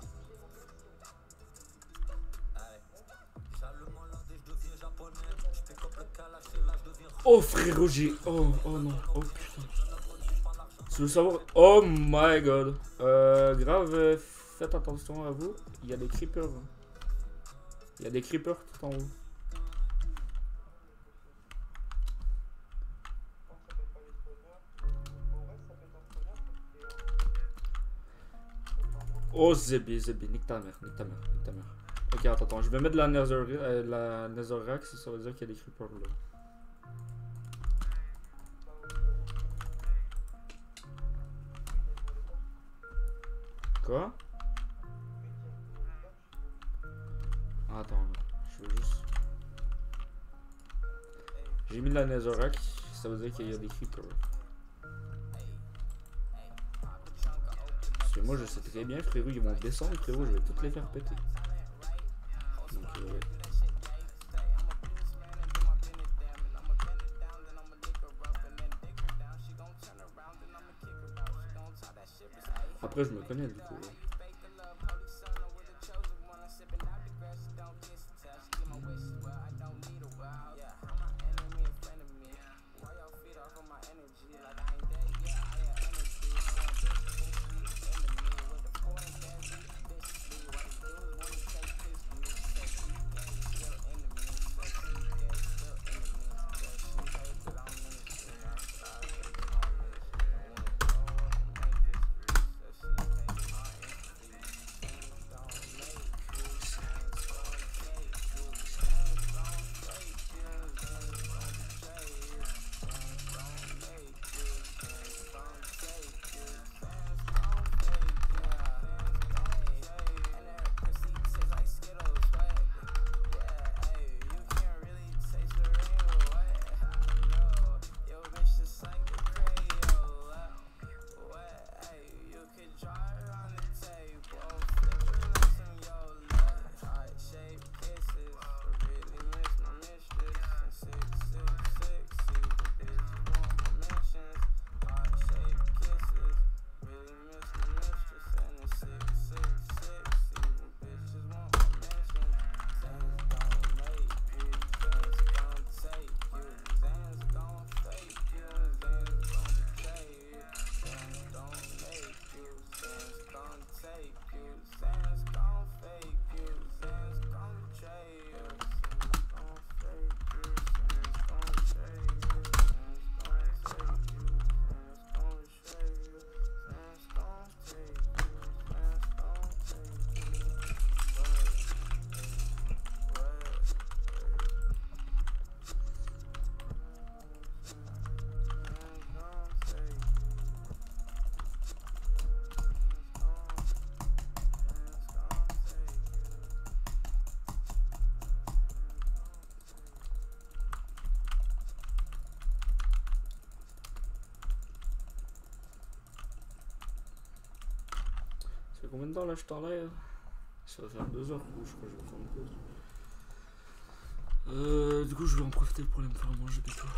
Oh frérot, j'ai. Oh, oh non. Oh putain. Tu veux savoir? Oh my god. Euh, grave, euh, faites attention à vous. Il y a des creepers. Il y a des creepers tout en haut. Oh Zébi, Zébi, nique ta mère, nique ta mère, nique ta mère. Ok, attends, attends, je vais mettre la Nether, euh, la Netherrack, ça veut dire qu'il y a des creepers là. Quoi? Attends, là, je veux juste... J'ai mis la Netherrack, ça veut dire qu'il y a des creepers. Parce que moi je sais très bien, frérot, ils vont descendre, frérot, je vais toutes les faire péter. Donc, euh, ouais. Après, je me connais du coup. Ouais. fait combien de temps là je suis en l'air? Ça va faire deux heures que je crois que je vais faire une pause. Euh, du coup je vais en profiter pour aller me faire manger des tout.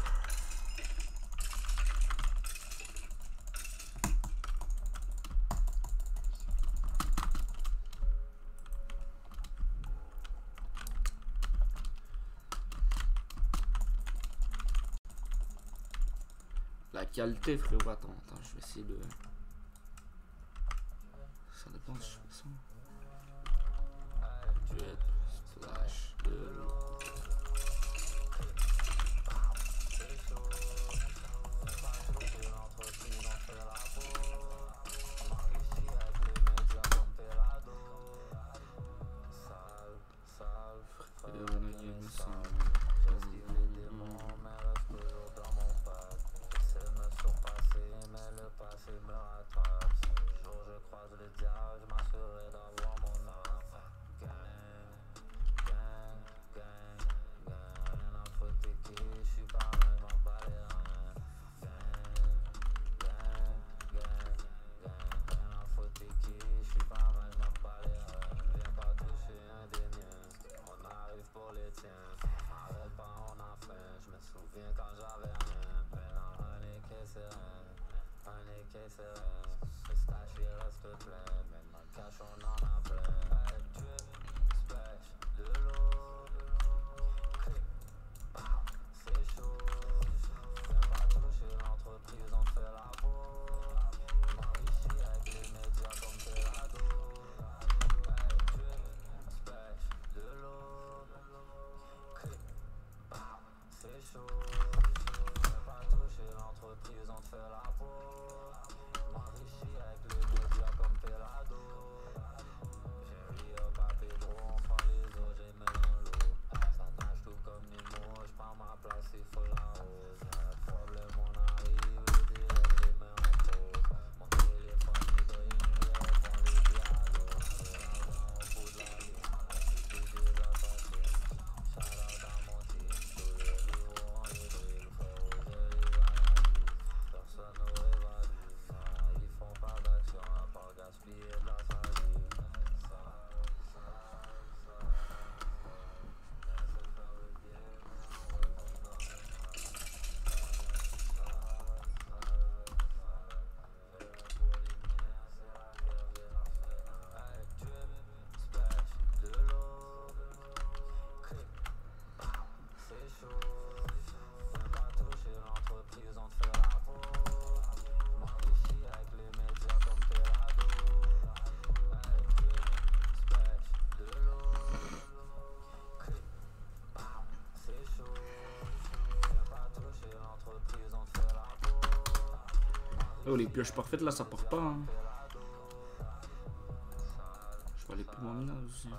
La qualité frérot, attends, attends, je vais essayer de... Ça dépend si je fais ça. Drip, splash, de l'eau. Oh, les pioches parfaites là ça part pas hein. Je vais aller plus loin là aussi.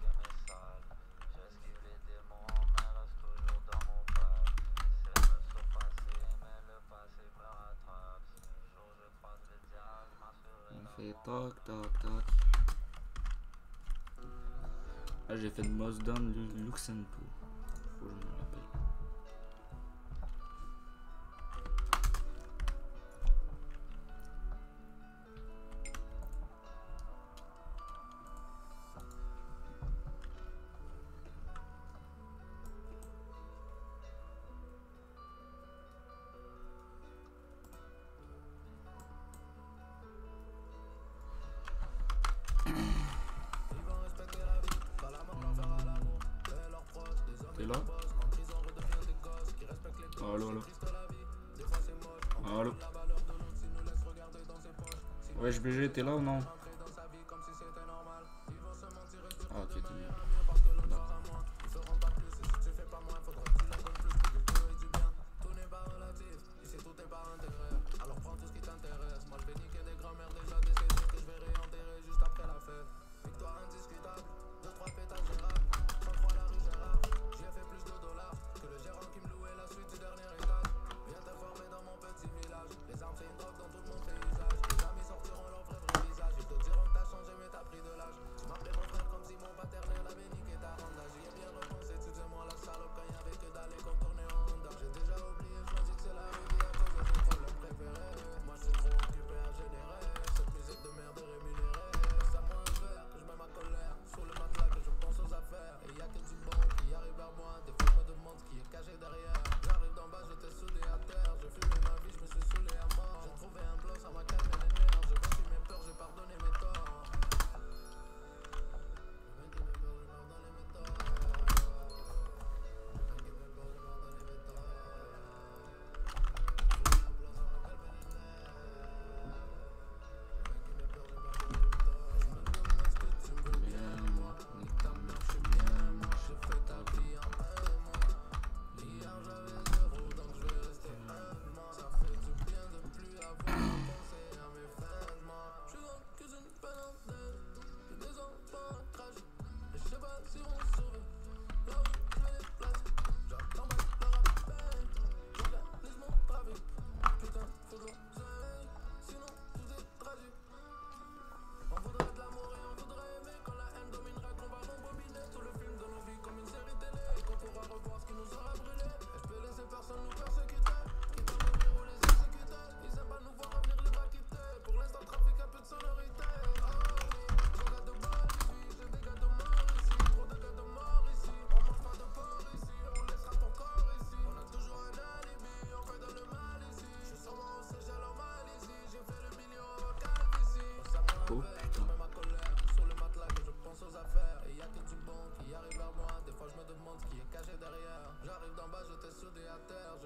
On fait toc toc toc. Là j'ai fait de Mosdown Luxembourg. Faut que je me rappelle. T'es là? Allo, allo. Allo. Wesh B G, t'es là ou non? Ah ok, t'es bien.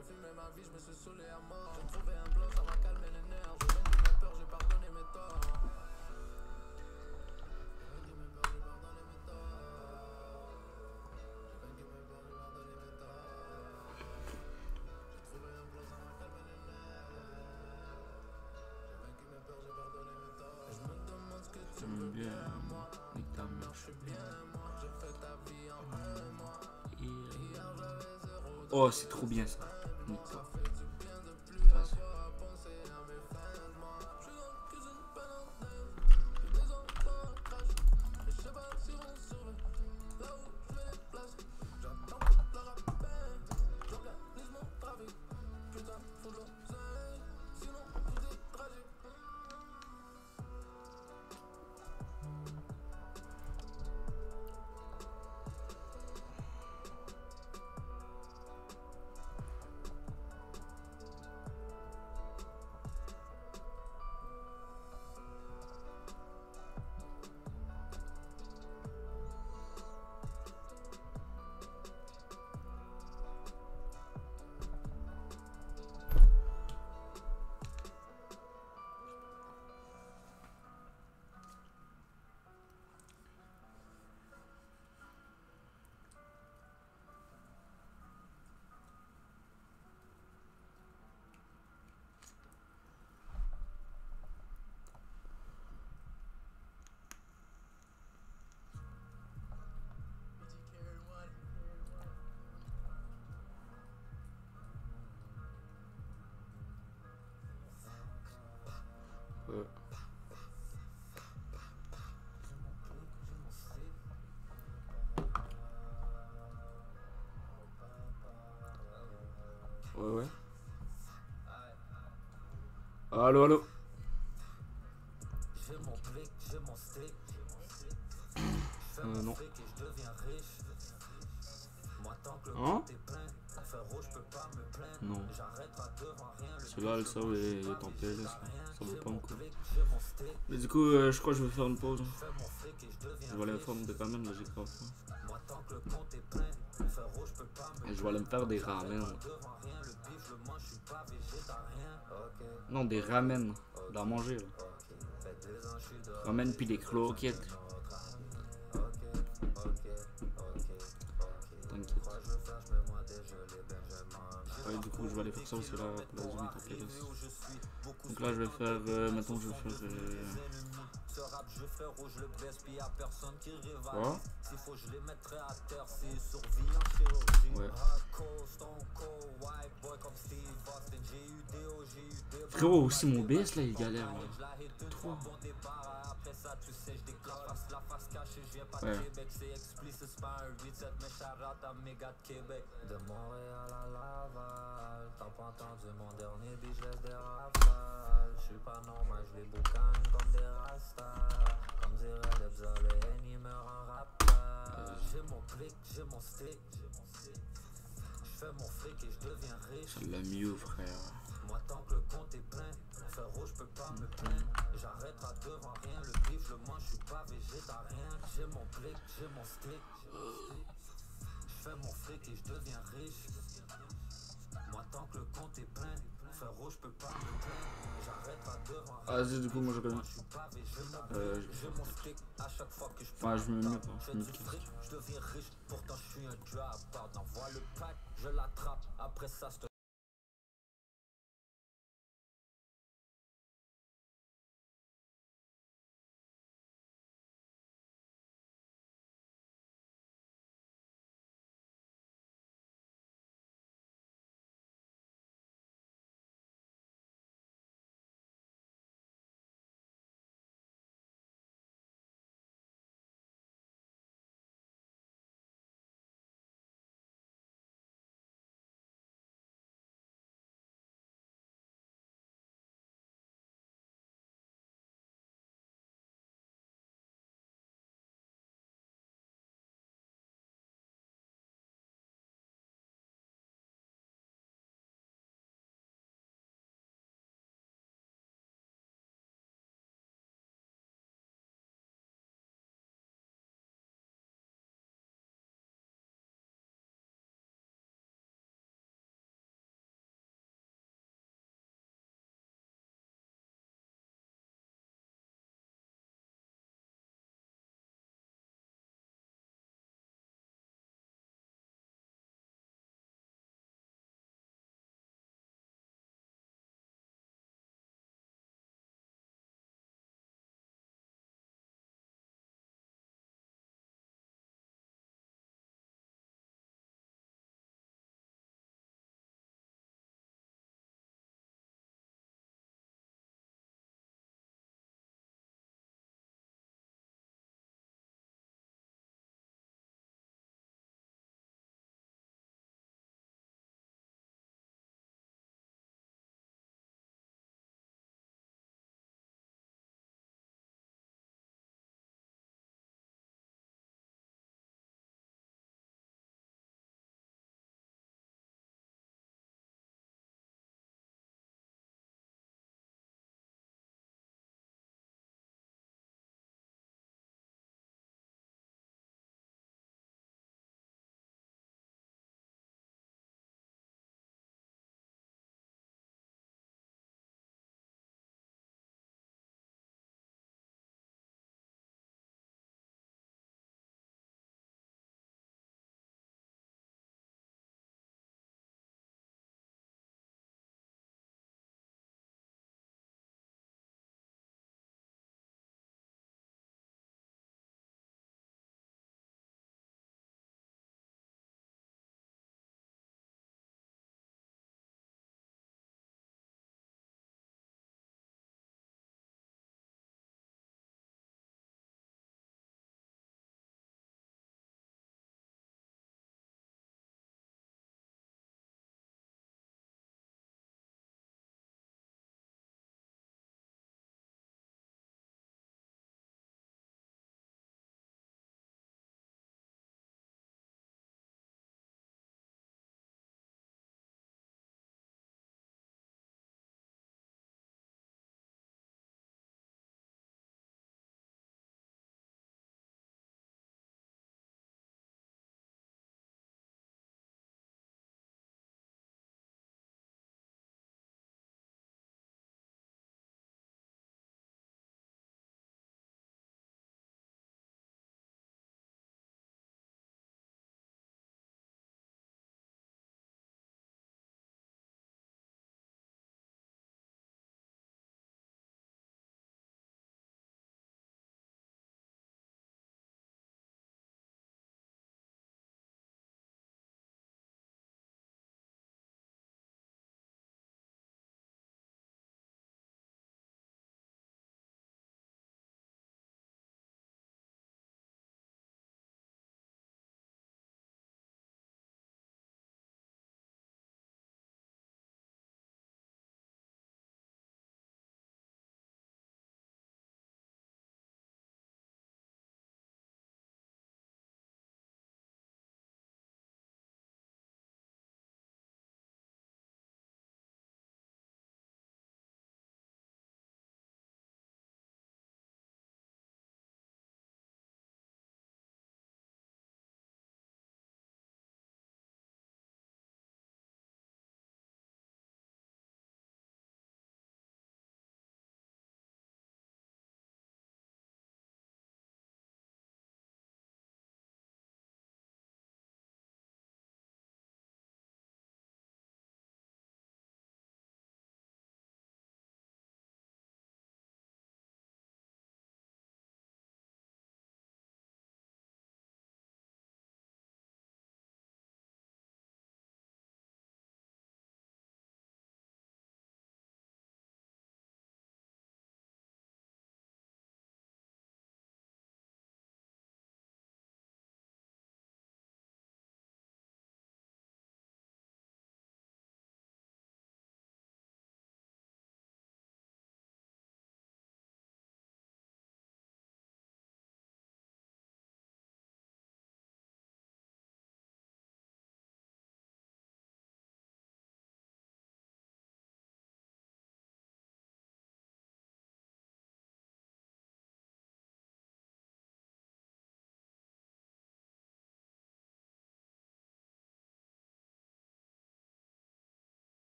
j'ai filmé ma vie, je me suis saoulé à mort. J'ai trouvé un bloc, ça m'a calmé les nerfs. J'ai vaincu mes peurs, j'ai pardonné mes torts. J'ai vaincu mes peurs, j'ai pardonné mes torts. J'ai vaincu mes peurs, j'ai pardonné mes torts. J'ai trouvé un bloc, ça m'a calmé les nerfs. J'ai vaincu mes peurs, j'ai pardonné mes torts. Et je me demande ce que tu veux bien, moi. Ta mère, je suis bien, moi. J'ai fait ta vie en un mois. Hier, j'avais zéro. Oh, c'est trop bien ça. Ça fait du bien de plus avoir pensé à mes fins de mois. Je suis dans la cuisine, peine en neige. J'ai des enfants à crash. Et je sais pas si on survit. Là où je vais les placer. J'attends le rappel. J'organise mon trafic. Putain, faut de l'oseille. Sinon, tout est tragique. Ouais. Ouais, ouais. Allô, allô. J'ai mon blick, j'ai mon stick. Euh, non. Et je deviens riche. Moi, tant que le Hein? compte est plein, faire rouge, je peux pas me plaindre. Non. J'arrêterai devant rien. Le Celui-là, le serve est est en P L S. Là. Ça vaut pas me coup. j'ai mon stick. Mais du coup, euh, je crois que je vais faire une pause. Fais mon fric et je deviens Je vais aller faire une de ramen, là, j'ai grave faim. Moi, tant que le compte est plein, faire rouge, je peux pas me Et je vais aller me faire des ramen. devant rien. Le bif, je le mange, je suis pas végétarien. Ok, Non, des ramen. D'en manger, là. ok. Fait deux ans, je suis dehors. Ramen puis des croquettes. Ok, ok, ok, ok. T'inquiète. Quoi je veux faire, je mets moi dégelé, ben je mange. Ouais, du coup, je vais aller faire ça aussi là pour la Zoom en P L S. Donc là, je vais faire. Euh, maintenant, je vais faire. Euh... Ce rap, je ferai rouge le baisse, puis y'a personne qui rivalise. Quoi? S'il faut, je les mettrai à terre, c'est survie en chirurgie. Ouais. Hardcore, stone cold, white boy comme Steve Austin. J'ai eu des hauts, j'ai eu des bas. Frérot, aussi mon B S là, il galère là. Je la hit une Trop. fois, bon départ. Après ça, tu sais, je déclare face la face cachée. Je viens pas Ouais. de Québec, c'est explicite, c'est pas un huit sept, mais charade à méga de Québec. De Montréal à Laval, t'as pas entendu mon dernier bitch, je laisse des rafales. Je suis pas normal, je les boucagne comme des rastas. Comme dirait les Bzolé, il me rend rappel. J'ai mon blick, j'ai mon stick. Je fais mon fric et je deviens riche. C'est le mieux, frère. Moi tant que le compte est plein, faire rouge je peux pas me plaindre. J'arrêterai devant rien, le bif je le mange, je suis pas végétarien. J'ai mon blick, j'ai mon stick. Je fais mon fric et je deviens riche. Moi tant que le compte est plein, faire rouge je peux pas me plaindre. J'arrêterai devant rien. Ah, vas-y, du coup, moi je connais. Je suis pas végétarien. Euh, J'ai mon stick à chaque fois que je Enfin, je me mets pas. fais Je me du casse. fric, je deviens riche. Pourtant je suis un drop out. Envoie le pack, je l'attrape. Après ça, je te